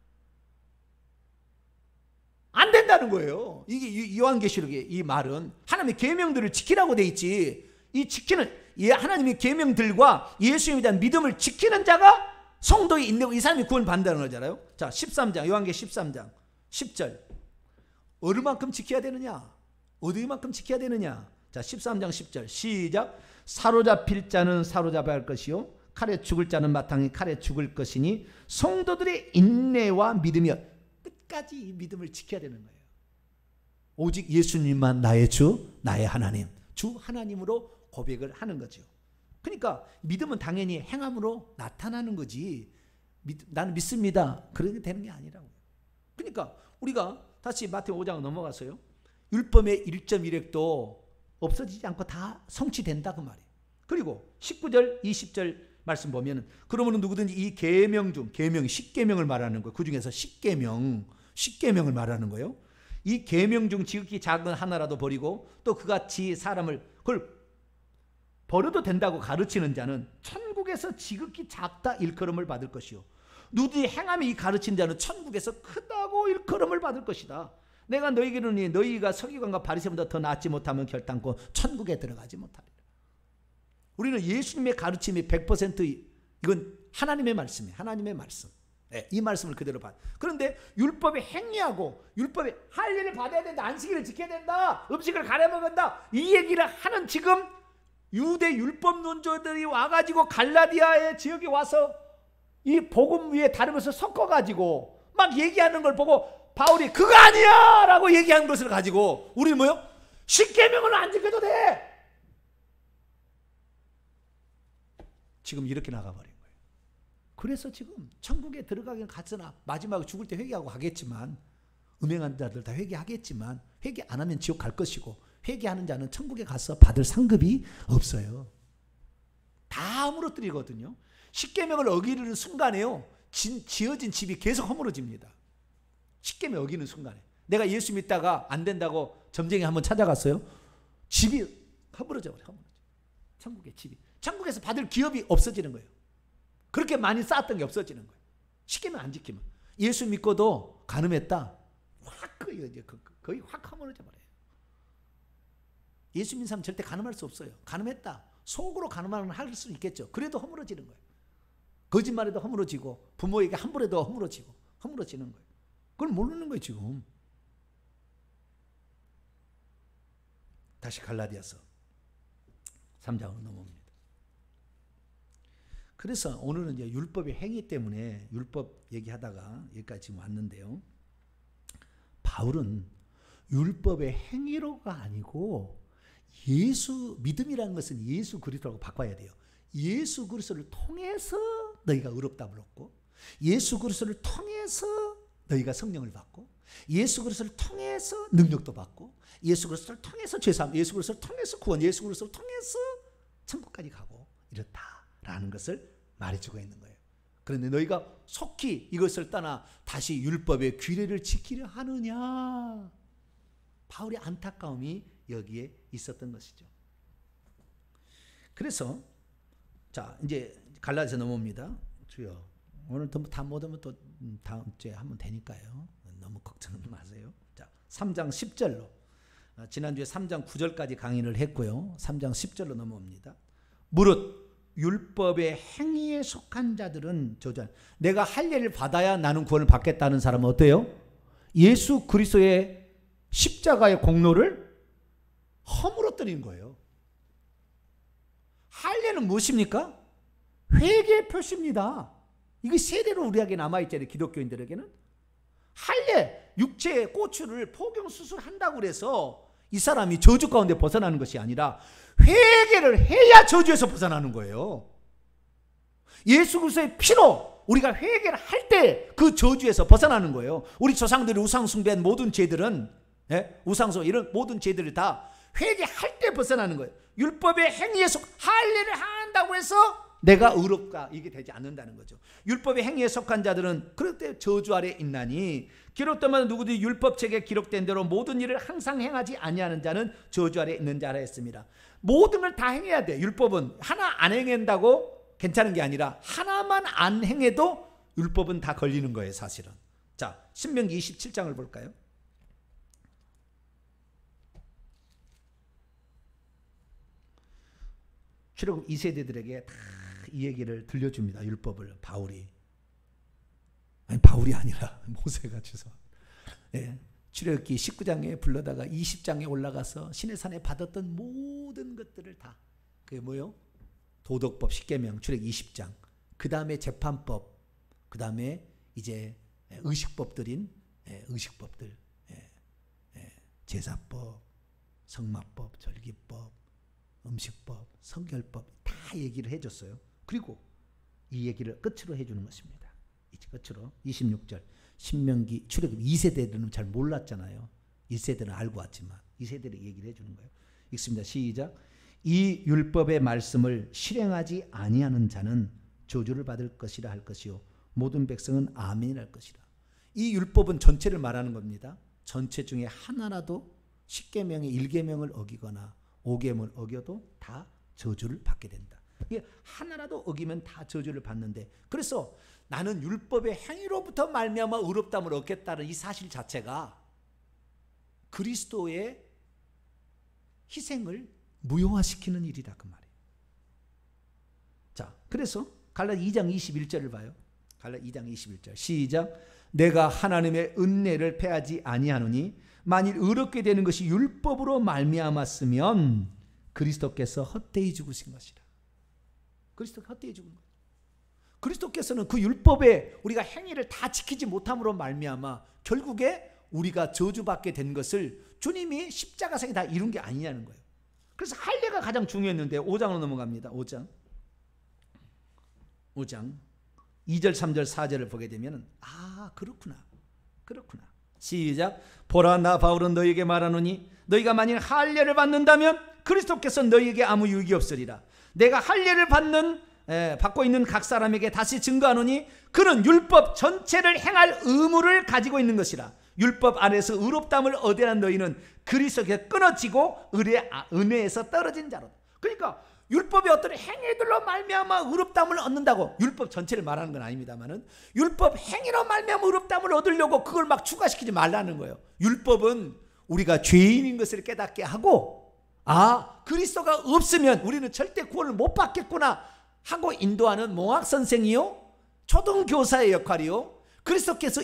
안 된다는 거예요. 이게 요한계시록의 이 말은 하나님의 계명들을 지키라고 돼 있지. 이 지키는 하나님의 계명들과 예수님에 대한 믿음을 지키는 자가 성도에 있는 이 사람이 구원 받는다는 거잖아요. 자, 13장 요한계시록 13장 10절. 얼마만큼 지켜야 되느냐? 어디만큼 지켜야 되느냐? 자, 13장 10절 시작. 사로잡힐 자는 사로잡아야 할 것이요 칼에 죽을 자는 마땅히 칼에 죽을 것이니 성도들의 인내와 믿음이여. 끝까지 이 믿음을 지켜야 되는 거예요. 오직 예수님만 나의 주, 나의 하나님, 주 하나님으로 고백을 하는 거죠. 그러니까 믿음은 당연히 행함으로 나타나는 거지. 나는 믿습니다, 그렇게 되는 게 아니라고요. 그러니까 우리가 다시 마태복음 5장 넘어가서요, 율법의 1.1획도 없어지지 않고 다 성취된다 그 말이에요. 그리고 19절 20절 말씀 보면은 그러면 누구든지 이 계명 중, 계명이 10계명을 말하는 거예요. 그 중에서 10계명을 말하는 거예요. 이 계명 중 지극히 작은 하나라도 버리고 또 그같이 사람을 그걸 버려도 된다고 가르치는 자는 천국에서 지극히 작다 일컬음을 받을 것이요 누구든지 행함이 이 가르친 자는 천국에서 크다고 일컬음을 받을 것이다. 내가 너희에게 이르노니 너희가 서기관과 바리새인보다 더 낫지 못하면 결단코 천국에 들어가지 못하리라. 우리는 예수님의 가르침이 100% 이건 하나님의 말씀이에요. 하나님의 말씀. 네, 이 말씀을 그대로 받아. 그런데 율법에 행위하고 율법에 할 일을 받아야 된다. 안식일을 지켜야 된다. 음식을 가려 먹는다. 이 얘기를 하는 지금 유대 율법 논조들이 와가지고 갈라디아의 지역에 와서 이 복음 위에 다른 것을 섞어가지고 막 얘기하는 걸 보고 바울이 그거 아니야! 라고 얘기한 것을 가지고 우리는 뭐요? 십계명은 안 지켜도 돼! 지금 이렇게 나가버린 거예요. 그래서 지금 천국에 들어가긴 갔으나 마지막에 죽을 때 회개하고 가겠지만 음행한 자들 다 회개하겠지만 회개 안 하면 지옥 갈 것이고 회개하는 자는 천국에 가서 받을 상급이 없어요. 다 무너뜨리거든요. 십계명을 어기는 순간에요, 지어진 집이 계속 허물어집니다. 십계명 어기는 순간에. 내가 예수 믿다가 안 된다고 점쟁이 한번 찾아갔어요. 집이 허물어져 버려. 천국의 집이. 천국에서 받을 기업이 없어지는 거예요. 그렇게 많이 쌓았던 게 없어지는 거예요. 십계명 안 지키면. 예수 믿고도 간음했다, 확 거의 확 허물어져 버려요. 예수 믿는 사람 절대 간음할 수 없어요. 간음했다, 속으로 간음하는 할 수 있겠죠. 그래도 허물어지는 거예요. 거짓말에도 허물어지고 부모에게 함부로도 허물어지는 거예요. 그걸 모르는 거예요 지금. 다시 갈라디아서 3장으로 넘어옵니다. 그래서 오늘은 이제 율법의 행위 때문에 율법 얘기하다가 여기까지 지금 왔는데요. 바울은 율법의 행위로가 아니고 믿음이라는 것은 예수 그리스도라고 바꿔야 돼요. 예수 그리스도를 통해서 너희가 의롭다함을 얻고, 예수 그리스도를 통해서 너희가 성령을 받고, 예수 그리스도를 통해서 능력도 받고, 예수 그리스도를 통해서 죄사함, 예수 그리스도를 통해서 구원, 예수 그리스도를 통해서 천국까지 가고 이렇다라는 것을 말해주고 있는 거예요. 그런데 너희가 속히 이것을 떠나 다시 율법의 규례를 지키려 하느냐? 바울의 안타까움이 여기에 있었던 것이죠. 그래서 자 이제 갈라디아서 넘어옵니다. 주여 오늘 다 못하면 또 다음 주에 하면 되니까요. 너무 걱정은 마세요. 자 3장 10절로 지난주에 3장 9절까지 강의를 했고요. 3장 10절로 넘어옵니다. 무릇 율법의 행위에 속한 자들은 저주한. 내가 할례를 받아야 나는 구원을 받겠다는 사람은 어때요? 예수 그리스도의 십자가의 공로를 허물어뜨린 거예요. 할례는 무엇입니까? 회개의 표시입니다. 이게 세대로 우리에게 남아있잖아요. 기독교인들에게는. 할례, 육체의 고추를 포경 수술한다고 해서 이 사람이 저주 가운데 벗어나는 것이 아니라 회개를 해야 저주에서 벗어나는 거예요. 예수 그리스도의 피로 우리가 회개를 할 때 그 저주에서 벗어나는 거예요. 우리 조상들이 우상 숭배한 모든 죄들은, 우상숭배 이런 모든 죄들을 다 회개할 때 벗어나는 거예요. 율법의 행위에 속 할례를 한다고 해서 내가 의롭다 이게 되지 않는다는 거죠. 율법의 행위에 속한 자들은 그럴 때 저주 아래 있나니 기록되면 누구든지 율법책에 기록된 대로 모든 일을 항상 행하지 아니하는 자는 저주 아래 있는 자라 했습니다. 모든 걸 다 행해야 돼. 율법은 하나 안 행한다고 괜찮은 게 아니라 하나만 안 행해도 율법은 다 걸리는 거예요, 사실은. 자, 신명기 27장을 볼까요? 출애굽 2세대들에게 다 이 얘기를 들려줍니다. 율법을 바울이. 아니 바울이 아니라 모세가 주서. 예, 출애굽기 19장에 불러다가 20장에 올라가서 시내산에 받았던 모든 것들을 다 그게 뭐요? 도덕법 10계명 출애굽기 20장. 그 다음에 재판법. 그 다음에 이제 의식법들인 의식법들. 제사법, 성막법, 절기법, 음식법, 성결법 다 얘기를 해줬어요. 그리고 이 얘기를 끝으로 해주는 것입니다. 끝으로 26절 신명기 출애굽 2세대들은 잘 몰랐잖아요. 1세대는 알고 왔지만 2세대를 얘기를 해주는 거예요. 읽습니다. 시작. 이 율법의 말씀을 실행하지 아니하는 자는 저주를 받을 것이라 할 것이요 모든 백성은 아멘이라 할 것이라. 이 율법은 전체를 말하는 겁니다. 전체 중에 하나라도 10계명의 1계명을 어기거나 5계명을 어겨도 다 저주를 받게 된다. 이게 하나라도 어기면 다 저주를 받는데, 그래서 나는 율법의 행위로부터 말미암아 의롭다함을 얻겠다는 이 사실 자체가 그리스도의 희생을 무효화시키는 일이다 그 말이에요. 자, 그래서 갈라디아 2장 21절을 봐요. 갈라디아 2장 21절 시작. 내가 하나님의 은혜를 패하지 아니하노니 만일 의롭게 되는 것이 율법으로 말미암았으면 그리스도께서 헛되이 죽으신 것이라. 그리스도가 헛되이 죽은 거예요. 그리스도께서는 그 율법에 우리가 행위를 다 지키지 못함으로 말미암아 결국에 우리가 저주받게 된 것을 주님이 십자가상에 다 이룬 게 아니냐는 거예요. 그래서 할례가 가장 중요했는데 5장으로 넘어갑니다. 5장 2절 3절 4절을 보게 되면 그렇구나 시작. 보라 나 바울은 너희에게 말하노니 너희가 만일 할례를 받는다면 그리스도께서 너희에게 아무 유익이 없으리라. 내가 할례를 받고 있는 각 사람에게 다시 증거하노니 그는 율법 전체를 행할 의무를 가지고 있는 것이라. 율법 안에서 의롭다함을 얻으란 너희는 그리스도께 끊어지고 은혜에서 떨어진 자로. 그러니까 율법의 어떤 행위들로 말미암아 의롭다함을 얻는다고, 율법 전체를 말하는 건 아닙니다만은 율법 행위로 말미암아 의롭다함을 얻으려고 그걸 막 추가시키지 말라는 거예요. 율법은 우리가 죄인인 것을 깨닫게 하고, 그리스도가 없으면 우리는 절대 구원을 못 받겠구나 하고 인도하는 몽학 선생이요, 초등교사의 역할이요, 그리스도께서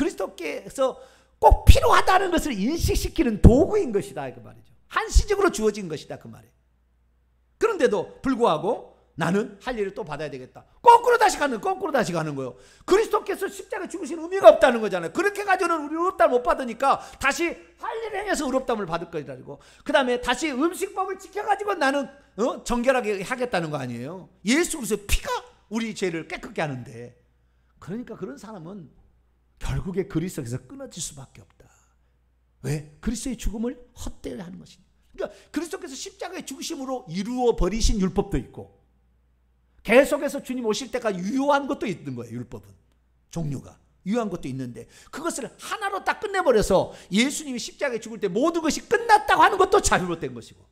꼭 필요하다는 것을 인식시키는 도구인 것이다 그 말이죠. 한시적으로 주어진 것이다 그 말이에요. 그런데도 불구하고 나는 할례를 또 받아야 되겠다. 거꾸로 다시 가는 거예요. 그리스도께서 십자가에 죽으신 의미가 없다는 거잖아요. 그렇게 가지고는 우리 의롭다를 못 받으니까 다시 할례를 행해서 의롭다함을 받을 거라고. 그 다음에 다시 음식법을 지켜가지고 나는 정결하게 하겠다는 거 아니에요. 예수 그리스도의 피가 우리 죄를 깨끗게 하는데, 그러니까 그런 사람은 결국에 그리스도에서 끊어질 수밖에 없다. 왜? 그리스도의 죽음을 헛되이 하는 것이니까. 그러니까 그리스도께서 십자가의 죽으심으로 이루어 버리신 율법도 있고, 계속해서 주님 오실 때까지 유효한 것도 있는 거예요. 율법은 종류가 유효한 것도 있는데 그것을 하나로 딱 끝내버려서 예수님이 십자가에 죽을 때 모든 것이 끝났다고 하는 것도 잘못된 것이고,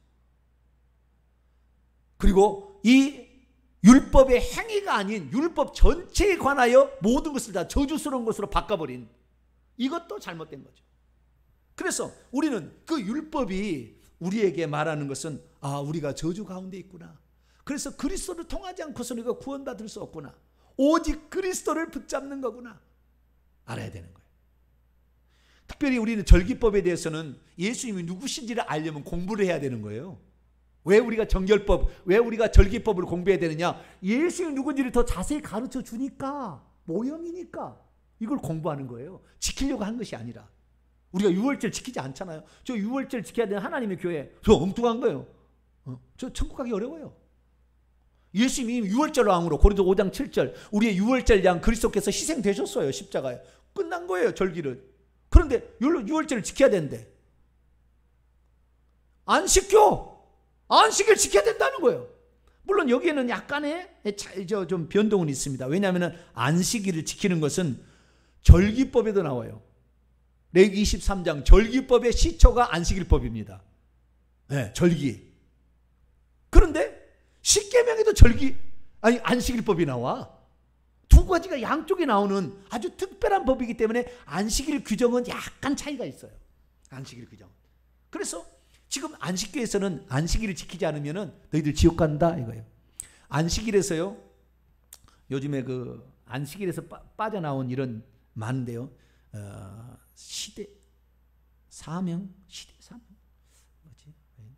그리고 이 율법의 행위가 아닌 율법 전체에 관하여 모든 것을 다 저주스러운 것으로 바꿔버린 이것도 잘못된 거죠. 그래서 우리는 그 율법이 우리에게 말하는 것은 우리가 저주 가운데 있구나. 그래서 그리스도를 통하지 않고서는 우리가 구원받을 수 없구나. 오직 그리스도를 붙잡는 거구나. 알아야 되는 거예요. 특별히 우리는 절기법에 대해서는 예수님이 누구신지를 알려면 공부를 해야 되는 거예요. 왜 우리가 절기법을 공부해야 되느냐? 예수님이 누군지를 더 자세히 가르쳐 주니까, 모형이니까 이걸 공부하는 거예요. 지키려고 한 것이 아니라. 우리가 유월절 지키지 않잖아요. 저 유월절 지켜야 되는 하나님의 교회, 저 엉뚱한 거예요. 저 천국 가기 어려워요. 예수님이 유월절 왕으로, 고린도 5장 7절 우리의 유월절 양 그리스도께서 희생되셨어요. 십자가에 끝난 거예요 절기를. 그런데 유월절을 지켜야 되는데 안식을 지켜야 된다는 거예요. 물론 여기에는 약간의 좀 변동은 있습니다. 왜냐하면 안식일을 지키는 것은 절기법에도 나와요. 레위기 23장 절기법의 시초가 안식일법입니다. 네, 절기. 그런데 십계명에도 안식일법이 나와. 두 가지가 양쪽에 나오는 아주 특별한 법이기 때문에 안식일 규정은 약간 차이가 있어요. 안식일 규정. 그래서 지금 안식교에서는 안식일을 지키지 않으면 너희들 지옥 간다 이거예요. 안식일에서요. 요즘에 그 안식일에서 빠져나온 이런 많은데요. 시대 사명 뭐지?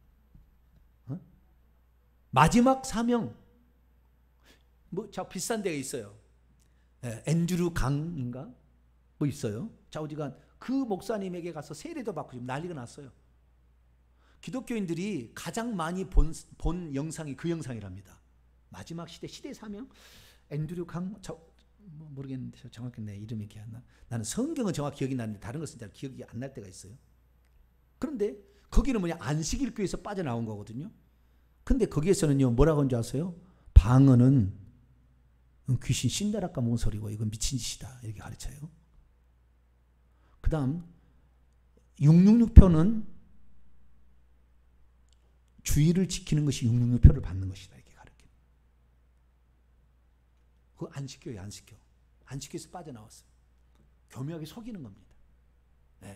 마지막 사명 자 비싼 데가 있어요. 앤드류 강인가 뭐 있어요. 좌우지간 그 목사님에게 가서 세례도 받고 지금 난리가 났어요. 기독교인들이 가장 많이 본 영상이 그 영상이랍니다. 마지막 시대 사명 앤드류 강 모르겠는데 정확히 내 이름이 기억 안 나. 나는 성경은 정확히 기억이 나는데 다른 것은 잘 기억이 안 날 때가 있어요. 그런데 거기는 뭐냐 안식일 교회에서 빠져나온 거거든요. 근데 거기에서는요 뭐라고 하는 줄 아세요? 방언은 귀신 신다라 까먹은 소리고 이건 미친 짓이다 이렇게 가르쳐요. 그 다음 666표는 주의를 지키는 것이 666표를 받는 것이다 이렇게 가르쳐요. 그 안식교예요. 안식교에서 빠져나왔어요. 교묘하게 속이는 겁니다. 네.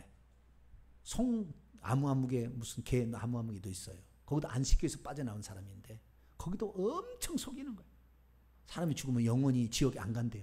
아무아무개 무슨 개 아무아무개도 있어요. 거기도 안식교에서 빠져나온 사람인데 거기도 엄청 속이는 거예요. 사람이 죽으면 영원히 지옥에 안 간대요.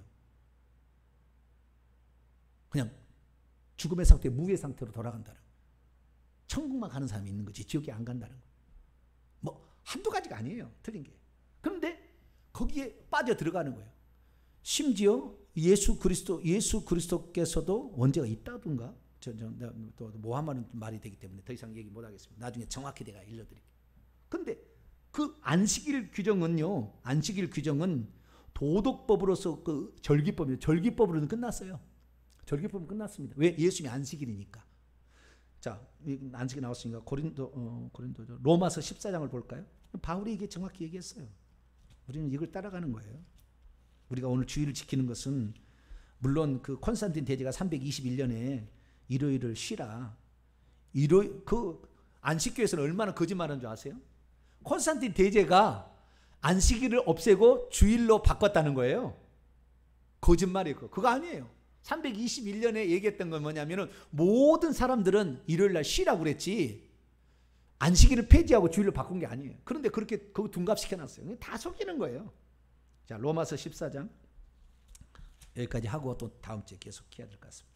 그냥 죽음의 상태, 무의 상태로 돌아간다는 거예요. 천국만 가는 사람이 있는 거지 지옥에 안 간다는 거예요. 뭐 한두 가지가 아니에요. 틀린 게. 그런데 거기에 빠져 들어가는 거예요. 심지어 예수 그리스도께서도 원죄가 있다든가 또 모함하는 말이 되기 때문에 더 이상 얘기 못 하겠습니다. 나중에 정확히 내가 일러드릴게요. 그런데 그 안식일 규정은 도덕법으로서 그 절기법이에요. 절기법으로는 끝났어요. 절기법은 끝났습니다. 왜? 예수님이 안식일이니까. 자, 안식이 나왔으니까 로마서 14장을 볼까요? 바울이 이게 정확히 얘기했어요. 우리는 이걸 따라가는 거예요. 우리가 오늘 주일을 지키는 것은 물론 그 콘스탄틴 대제가 321년에 일요일을 쉬라. 그 안식교에서는 얼마나 거짓말한 줄 아세요? 콘스탄틴 대제가 안식일을 없애고 주일로 바꿨다는 거예요. 거짓말이고 그거 아니에요. 321년에 얘기했던 건 뭐냐면은 모든 사람들은 일요일 날 쉬라고 그랬지 안식일을 폐지하고 주일로 바꾼 게 아니에요. 그런데 그렇게 그거 둔갑시켜놨어요. 다 속이는 거예요. 자, 로마서 14장 여기까지 하고 또 다음 주에 계속 해야 될 것 같습니다.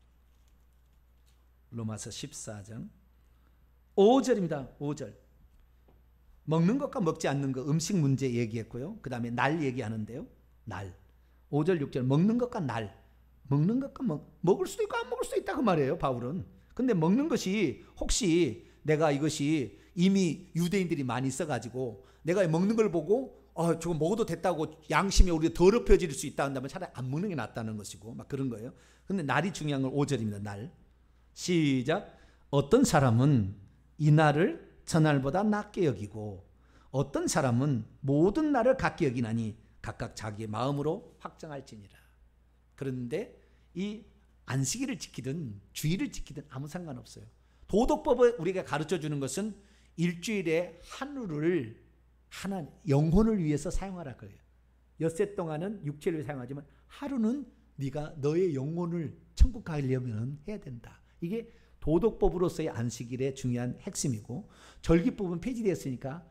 로마서 14장 5절입니다. 5절 먹는 것과 먹지 않는 것 음식 문제 얘기했고요. 그 다음에 날 얘기하는데요. 날 5절 6절 먹는 것과 날 먹는 것과 먹을 수도 있고 안 먹을 수도 있다 그 말이에요. 바울은. 근데 먹는 것이 혹시 내가 이것이 이미 유대인들이 많이 써가지고 내가 먹는 걸 보고 저거 먹어도 됐다고 양심이 우리가 더럽혀질 수 있다 한다면 차라리 안 먹는 게 낫다는 것이고 막 그런 거예요. 근데 날이 중요한 건 5절입니다. 날 시작 어떤 사람은 이 날을 전날보다 낮게 여기고 어떤 사람은 모든 날을 같게 여기나니 각각 자기의 마음으로 확정할지니라. 그런데 이 안식일을 지키든 주일을 지키든 아무 상관없어요. 도덕법을 우리가 가르쳐주는 것은 일주일에 하루를 하나 영혼을 위해서 사용하라 그래요. 엿새 동안은 육체를 위해 사용하지만 하루는 네가 너의 영혼을 천국 가려면 해야 된다. 이게 도덕법으로서의 안식일의 중요한 핵심이고 절기법은 폐지되었으니까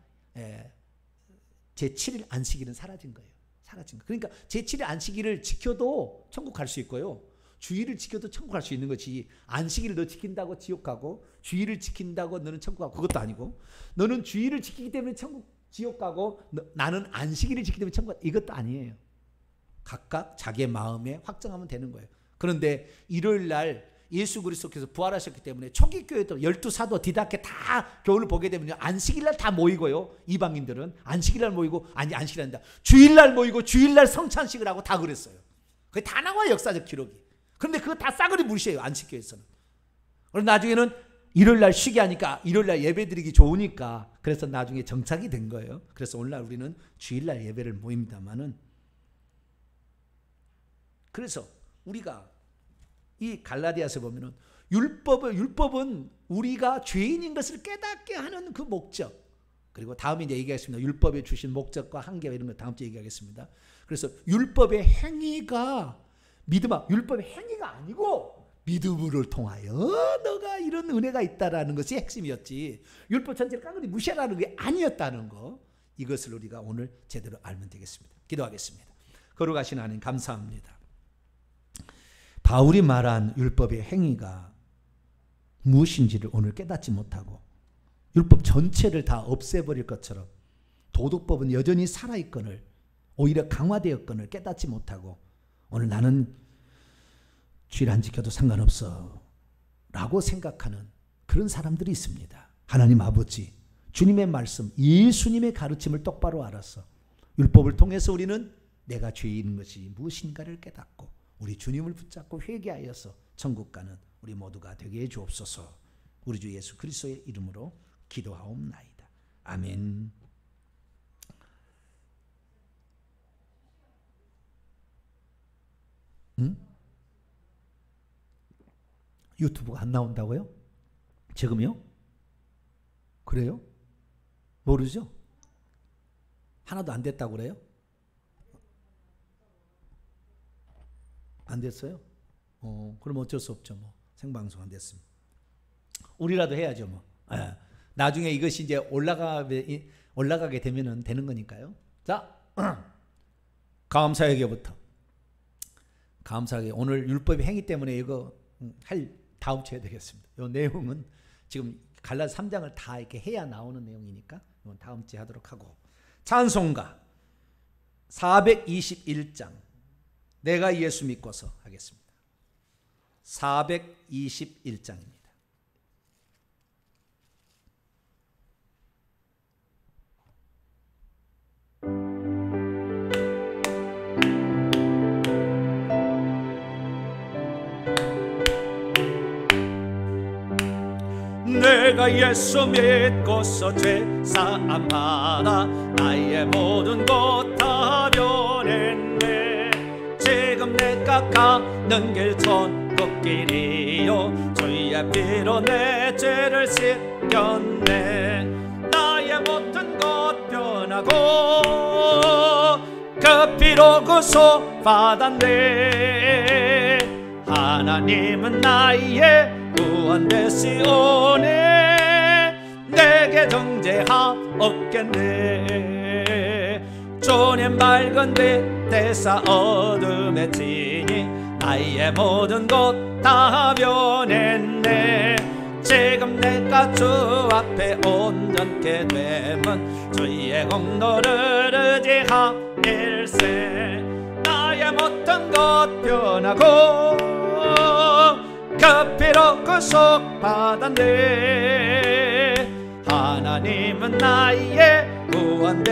제7일 안식일은 사라진 거예요. 그러니까 제7일 안식일을 지켜도 천국 갈 수 있고요. 주일을 지켜도 천국 갈 수 있는 거지. 안식일을 너 지킨다고 지옥 가고 주일을 지킨다고 너는 천국 가고 그것도 아니고 너는 주일을 지키기 때문에 지옥 가고 나는 안식일을 지키기 때문에 천국 가고 이것도 아니에요. 각각 자기의 마음에 확정하면 되는 거예요. 그런데 일요일 날 예수 그리스도께서 부활하셨기 때문에 초기 교회도 12사도 디다케 다 교회를 보게 되면 안식일날 다 모이고요. 이방인들은 안식일날 모이고 안식일날 한다. 주일날 모이고 주일날 성찬식을 하고 다 그랬어요. 그게 다 나와요. 역사적 기록이. 그런데 그거 다 싸그리 무시해요. 안식교에서는. 그럼 나중에는 일요일날 쉬게 하니까 일요일날 예배 드리기 좋으니까 그래서 나중에 정착이 된 거예요. 그래서 오늘날 우리는 주일날 예배를 모입니다만은, 그래서 우리가 이 갈라디아서 보면은 율법은 우리가 죄인인 것을 깨닫게 하는 그 목적, 그리고 다음에 이제 얘기하겠습니다. 율법에 주신 목적과 한계와 이런 거 다음 주에 얘기하겠습니다. 그래서 율법의 행위가 율법의 행위가 아니고 믿음을 통하여 너가 이런 은혜가 있다라는 것이 핵심이었지, 율법 전체를 깡그리 무시하라는 게 아니었다는 거, 이것을 우리가 오늘 제대로 알면 되겠습니다. 기도하겠습니다. 거룩하신 하나님 감사합니다. 바울이 말한 율법의 행위가 무엇인지를 오늘 깨닫지 못하고 율법 전체를 다 없애버릴 것처럼 도덕법은 여전히 살아있건을, 오히려 강화되었건을 깨닫지 못하고 오늘 나는 주일 안 지켜도 상관없어 라고 생각하는 그런 사람들이 있습니다. 하나님 아버지, 주님의 말씀, 예수님의 가르침을 똑바로 알아서 율법을 통해서 우리는 내가 죄인인 것이 무엇인가를 깨닫고 우리 주님을 붙잡고 회개하여서 천국 가는 우리 모두가 되게 해 주옵소서. 우리 주 예수 그리스도의 이름으로 기도하옵나이다. 아멘. 응? 유튜브가 안 나온다고요? 지금요? 그래요? 모르죠? 하나도 안 됐다고 그래요? 안 됐어요? 그럼 어쩔 수 없죠. 뭐 생방송 안 됐습니다. 우리라도 해야죠. 뭐 나중에 이것이 이제 올라가게 되면은 되는 거니까요. 자, 감사회개부터. 감사하게 오늘 율법의 행위 때문에 이거 할 다음 주에 되겠습니다. 이 내용은 지금 갈라디아 3장을 다 이렇게 해야 나오는 내용이니까 이건 다음 주에 하도록 하고, 찬송가 421장 내가 예수 믿고서 하겠습니다. 421장입니다.
내가 예수 믿고서 죄사함 받아 나의 모든 것 다 변했네. 지금 내가 가는 길 천국길이요 주의 피로 내 죄를 씻겼네. 나의 모든 것 변하고 그 피로 구속 받았네. 하나님은 나의 구원 되시오네. 내게 정죄함 없겠네. 주님 밝은 빛 대사 어둠에 지니 나의 모든 것 다 변했네. 지금 내가 주 앞에 온전케 되면 주의 공로를 의지하일세. 나의 모든 것 변하고 그 피로 구속 받았네. 하나님은 나의 구원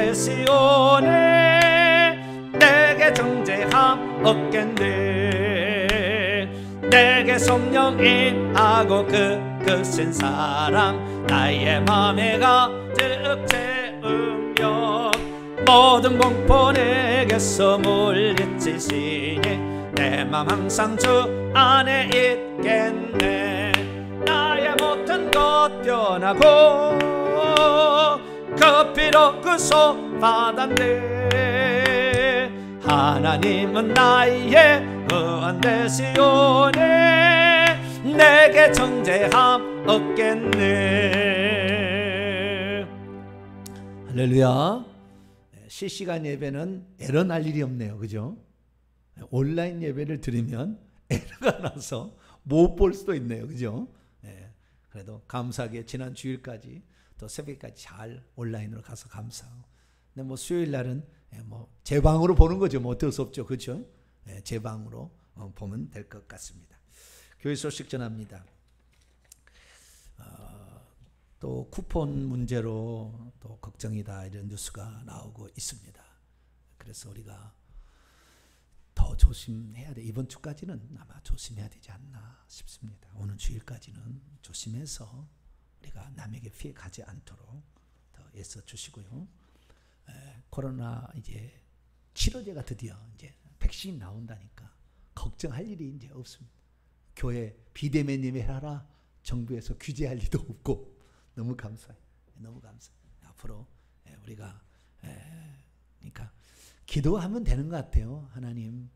되시오네. 내게 정죄함 없겠네. 내게 성령 임하고 크신 사랑 나의 맘에 가득 채우며 모든 공포 내게서 물리치시니 내 맘 항상 주 안에 있겠네. 나의 모든 것 변하고 그 피로 구속 받았네. 하나님은 나의 구원 되시오네. 내게 정죄함 없겠네.
할렐루야. 실시간 예배는 에러 날 일이 없네요. 그죠? 온라인 예배를 드리면 에러가 나서 못 볼 수도 있네요. 그죠? 그래도 감사하게 지난 주일까지 또 새벽까지 잘 온라인으로 가서 감사하고, 근데 뭐 수요일 날은 뭐 제 방으로 보는 거죠. 뭐 어쩔 수 없죠. 그렇죠? 제 방으로 보면 될 것 같습니다. 교회 소식 전합니다. 또 쿠폰 문제로 또 걱정이다 이런 뉴스가 나오고 있습니다. 그래서 우리가 더 조심해야 돼. 이번 주까지는 아마 조심해야 되지 않나 싶습니다. 오는 주일까지는 조심해서 우리가 남에게 피해 가지 않도록 더 애써 주시고요. 코로나 이제 치료제가 드디어 이제 백신이 나온다니까 걱정할 일이 이제 없습니다. 교회 비대면님이 하라 정부에서 규제할 일도 없고 너무 감사해요. 너무 감사해요. 앞으로 우리가 그러니까 기도하면 되는 것 같아요. 하나님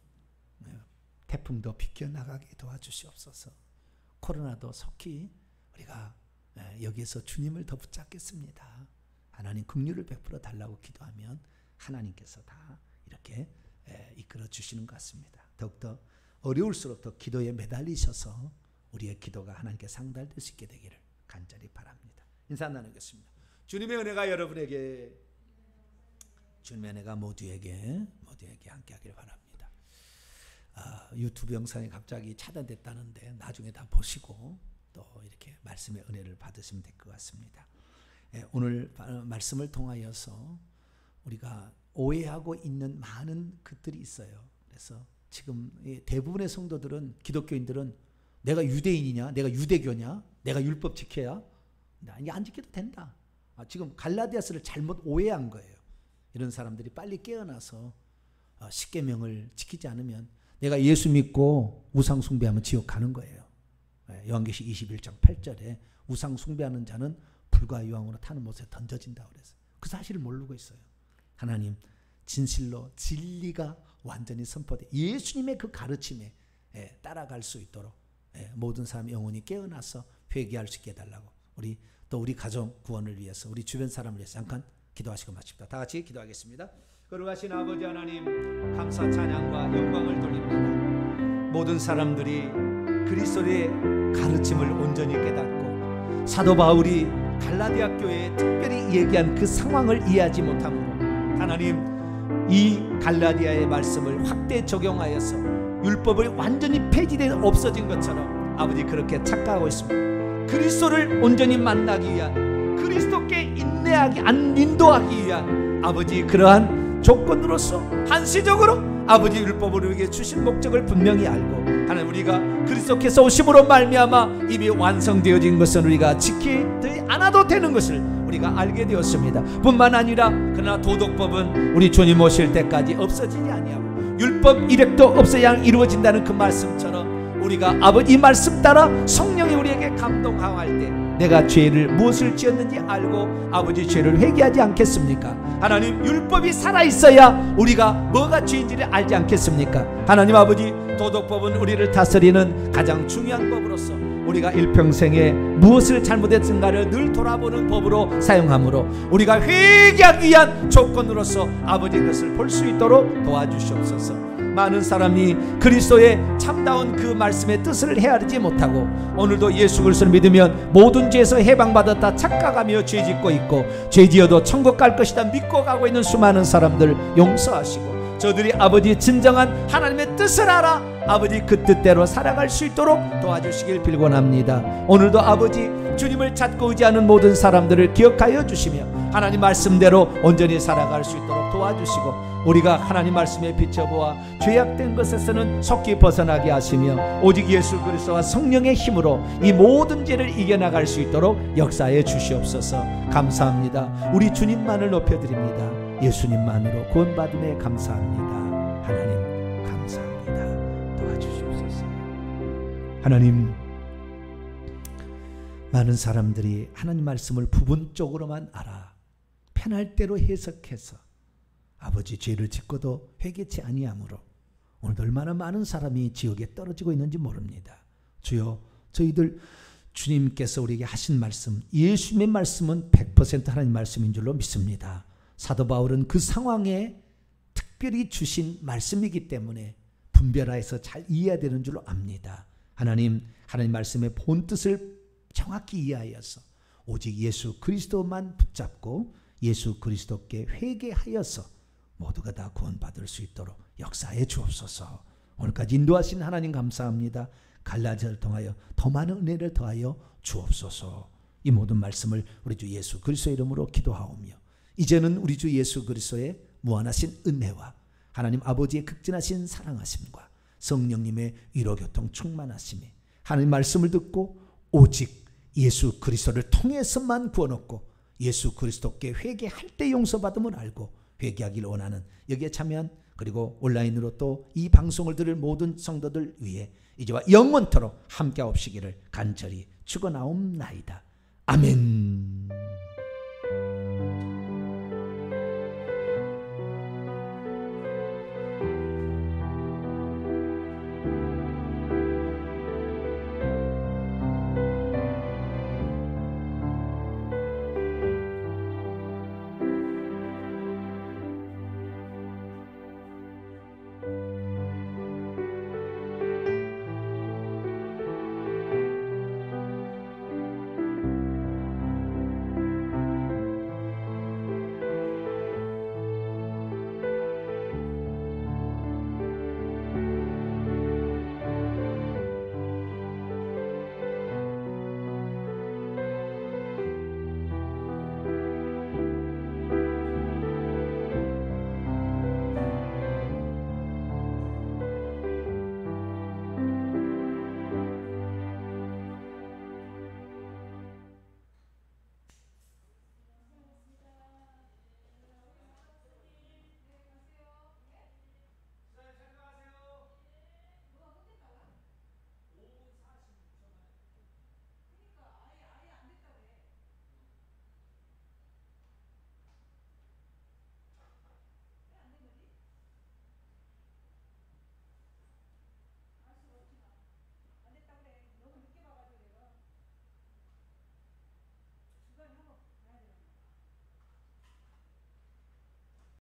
태풍도 비껴나가게 도와주시옵소서. 코로나도 속히 우리가 여기에서 주님을 더 붙잡겠습니다. 하나님 긍휼을 베풀어 달라고 기도하면 하나님께서 다 이렇게 이끌어 주시는 것 같습니다. 더욱더 어려울수록 더 기도에 매달리셔서 우리의 기도가 하나님께 상달될 수 있게 되기를 간절히 바랍니다. 인사 나누겠습니다. 주님의 은혜가 여러분에게, 주님의 은혜가 모두에게 함께하길 바랍니다. 유튜브 영상이 갑자기 차단됐다는데 나중에 다 보시고 또 이렇게 말씀의 은혜를 받으시면 될 것 같습니다. 오늘 말씀을 통하여서 우리가 오해하고 있는 많은 것들이 있어요. 그래서 지금 대부분의 성도들은, 기독교인들은 내가 유대인이냐, 내가 유대교냐, 내가 율법 지켜야, 이게 안 지켜도 된다. 지금 갈라디아서를 잘못 오해한 거예요. 이런 사람들이 빨리 깨어나서 십계명을 지키지 않으면 내가 예수 믿고 우상 숭배하면 지옥 가는 거예요. 요한계시록 21장 8절에 우상 숭배하는 자는 불과 유황으로 타는 못에 던져진다고 그랬어요. 그 사실을 모르고 있어요. 하나님 진실로 진리가 완전히 선포돼 예수님의 그 가르침에 따라갈 수 있도록 모든 사람 영혼이 깨어나서 회개할 수 있게 해달라고, 우리 가정 구원을 위해서, 우리 주변 사람을 위해서 잠깐 기도하시고 마칩니다. 다 같이 기도하겠습니다. 거룩하신 아버지 하나님, 감사 찬양과 영광을 돌립니다. 모든 사람들이 그리스도의 가르침을 온전히 깨닫고 사도 바울이 갈라디아 교회에 특별히 얘기한 그 상황을 이해하지 못함으로 하나님, 이 갈라디아의 말씀을 확대 적용하여서 율법을 완전히 폐지되어 없어진 것처럼 아버지 그렇게 착각하고 있습니다. 그리스도를 온전히 만나기 위한, 그리스도께 인도하기 위한 아버지 그러한 조건으로서 한시적으로 아버지 율법을 우리에게 주신 목적을 분명히 알고, 하나님 우리가 그리스도께서 오심으로 말미암아 이미 완성되어진 것은 우리가 지키지 않아도 되는 것을 우리가 알게 되었습니다. 뿐만 아니라 그러나 도덕법은 우리 주님 오실 때까지 없어지지 아니하고 율법 이력도 없어야 이루어진다는 그 말씀처럼 우리가 아버지 말씀 따라 성령이 우리에게 감동할 때 내가 죄를 무엇을 지었는지 알고 아버지 죄를 회개하지 않겠습니까? 하나님 율법이 살아있어야 우리가 뭐가 죄인지를 알지 않겠습니까? 하나님 아버지 도덕법은 우리를 다스리는 가장 중요한 법으로서 우리가 일평생에 무엇을 잘못했는가를 늘 돌아보는 법으로 사용하므로 우리가 회개하기 위한 조건으로서 아버지 것을 볼 수 있도록 도와주시옵소서. 많은 사람이 그리스도의 참다운 그 말씀의 뜻을 헤아리지 못하고 오늘도 예수 그리스도를 믿으면 모든 죄에서 해방받았다 착각하며 죄짓고 있고 죄지어도 천국 갈 것이다 믿고 가고 있는 수많은 사람들 용서하시고 저들이 아버지 진정한 하나님의 뜻을 알아 아버지 그 뜻대로 살아갈 수 있도록 도와주시길 빌곤합니다. 오늘도 아버지 주님을 찾고 의지하는 모든 사람들을 기억하여 주시며 하나님 말씀대로 온전히 살아갈 수 있도록 도와주시고 우리가 하나님 말씀에 비춰보아 죄악된 것에서는 속히 벗어나게 하시며 오직 예수 그리스도와 성령의 힘으로 이 모든 죄를 이겨나갈 수 있도록 역사해 주시옵소서. 감사합니다. 우리 주님만을 높여드립니다. 예수님만으로 구원받음에 감사합니다. 하나님 감사합니다. 도와주시옵소서. 하나님, 많은 사람들이 하나님 말씀을 부분적으로만 알아 편할 대로 해석해서 아버지 죄를 짓고도 회개치 아니하므로 오늘도 얼마나 많은 사람이 지옥에 떨어지고 있는지 모릅니다. 주여, 저희들 주님께서 우리에게 하신 말씀, 예수님의 말씀은 100% 하나님 말씀인 줄로 믿습니다. 사도 바울은 그 상황에 특별히 주신 말씀이기 때문에 분별하여서 잘 이해해야 되는 줄로 압니다. 하나님 말씀의 본뜻을 정확히 이해하여서 오직 예수 그리스도만 붙잡고 예수 그리스도께 회개하여서 모두가 다 구원받을 수 있도록 역사해 주옵소서. 오늘까지 인도하신 하나님 감사합니다. 갈라디아를 통하여 더 많은 은혜를 더하여 주옵소서. 이 모든 말씀을 우리 주 예수 그리스도의 이름으로 기도하오며 이제는 우리 주 예수 그리스도의 무한하신 은혜와 하나님 아버지의 극진하신 사랑하심과 성령님의 위로교통 충만하심이 하나님 말씀을 듣고 오직 예수 그리스도를 통해서만 구원 얻고 예수 그리스도께 회개할 때 용서받음을 알고 회개하기를 원하는 여기에 참여한 그리고 온라인으로 또 이 방송을 들을 모든 성도들 위해 이제와 영원토록 함께하옵시기를 간절히 축원하옵나이다. 아멘.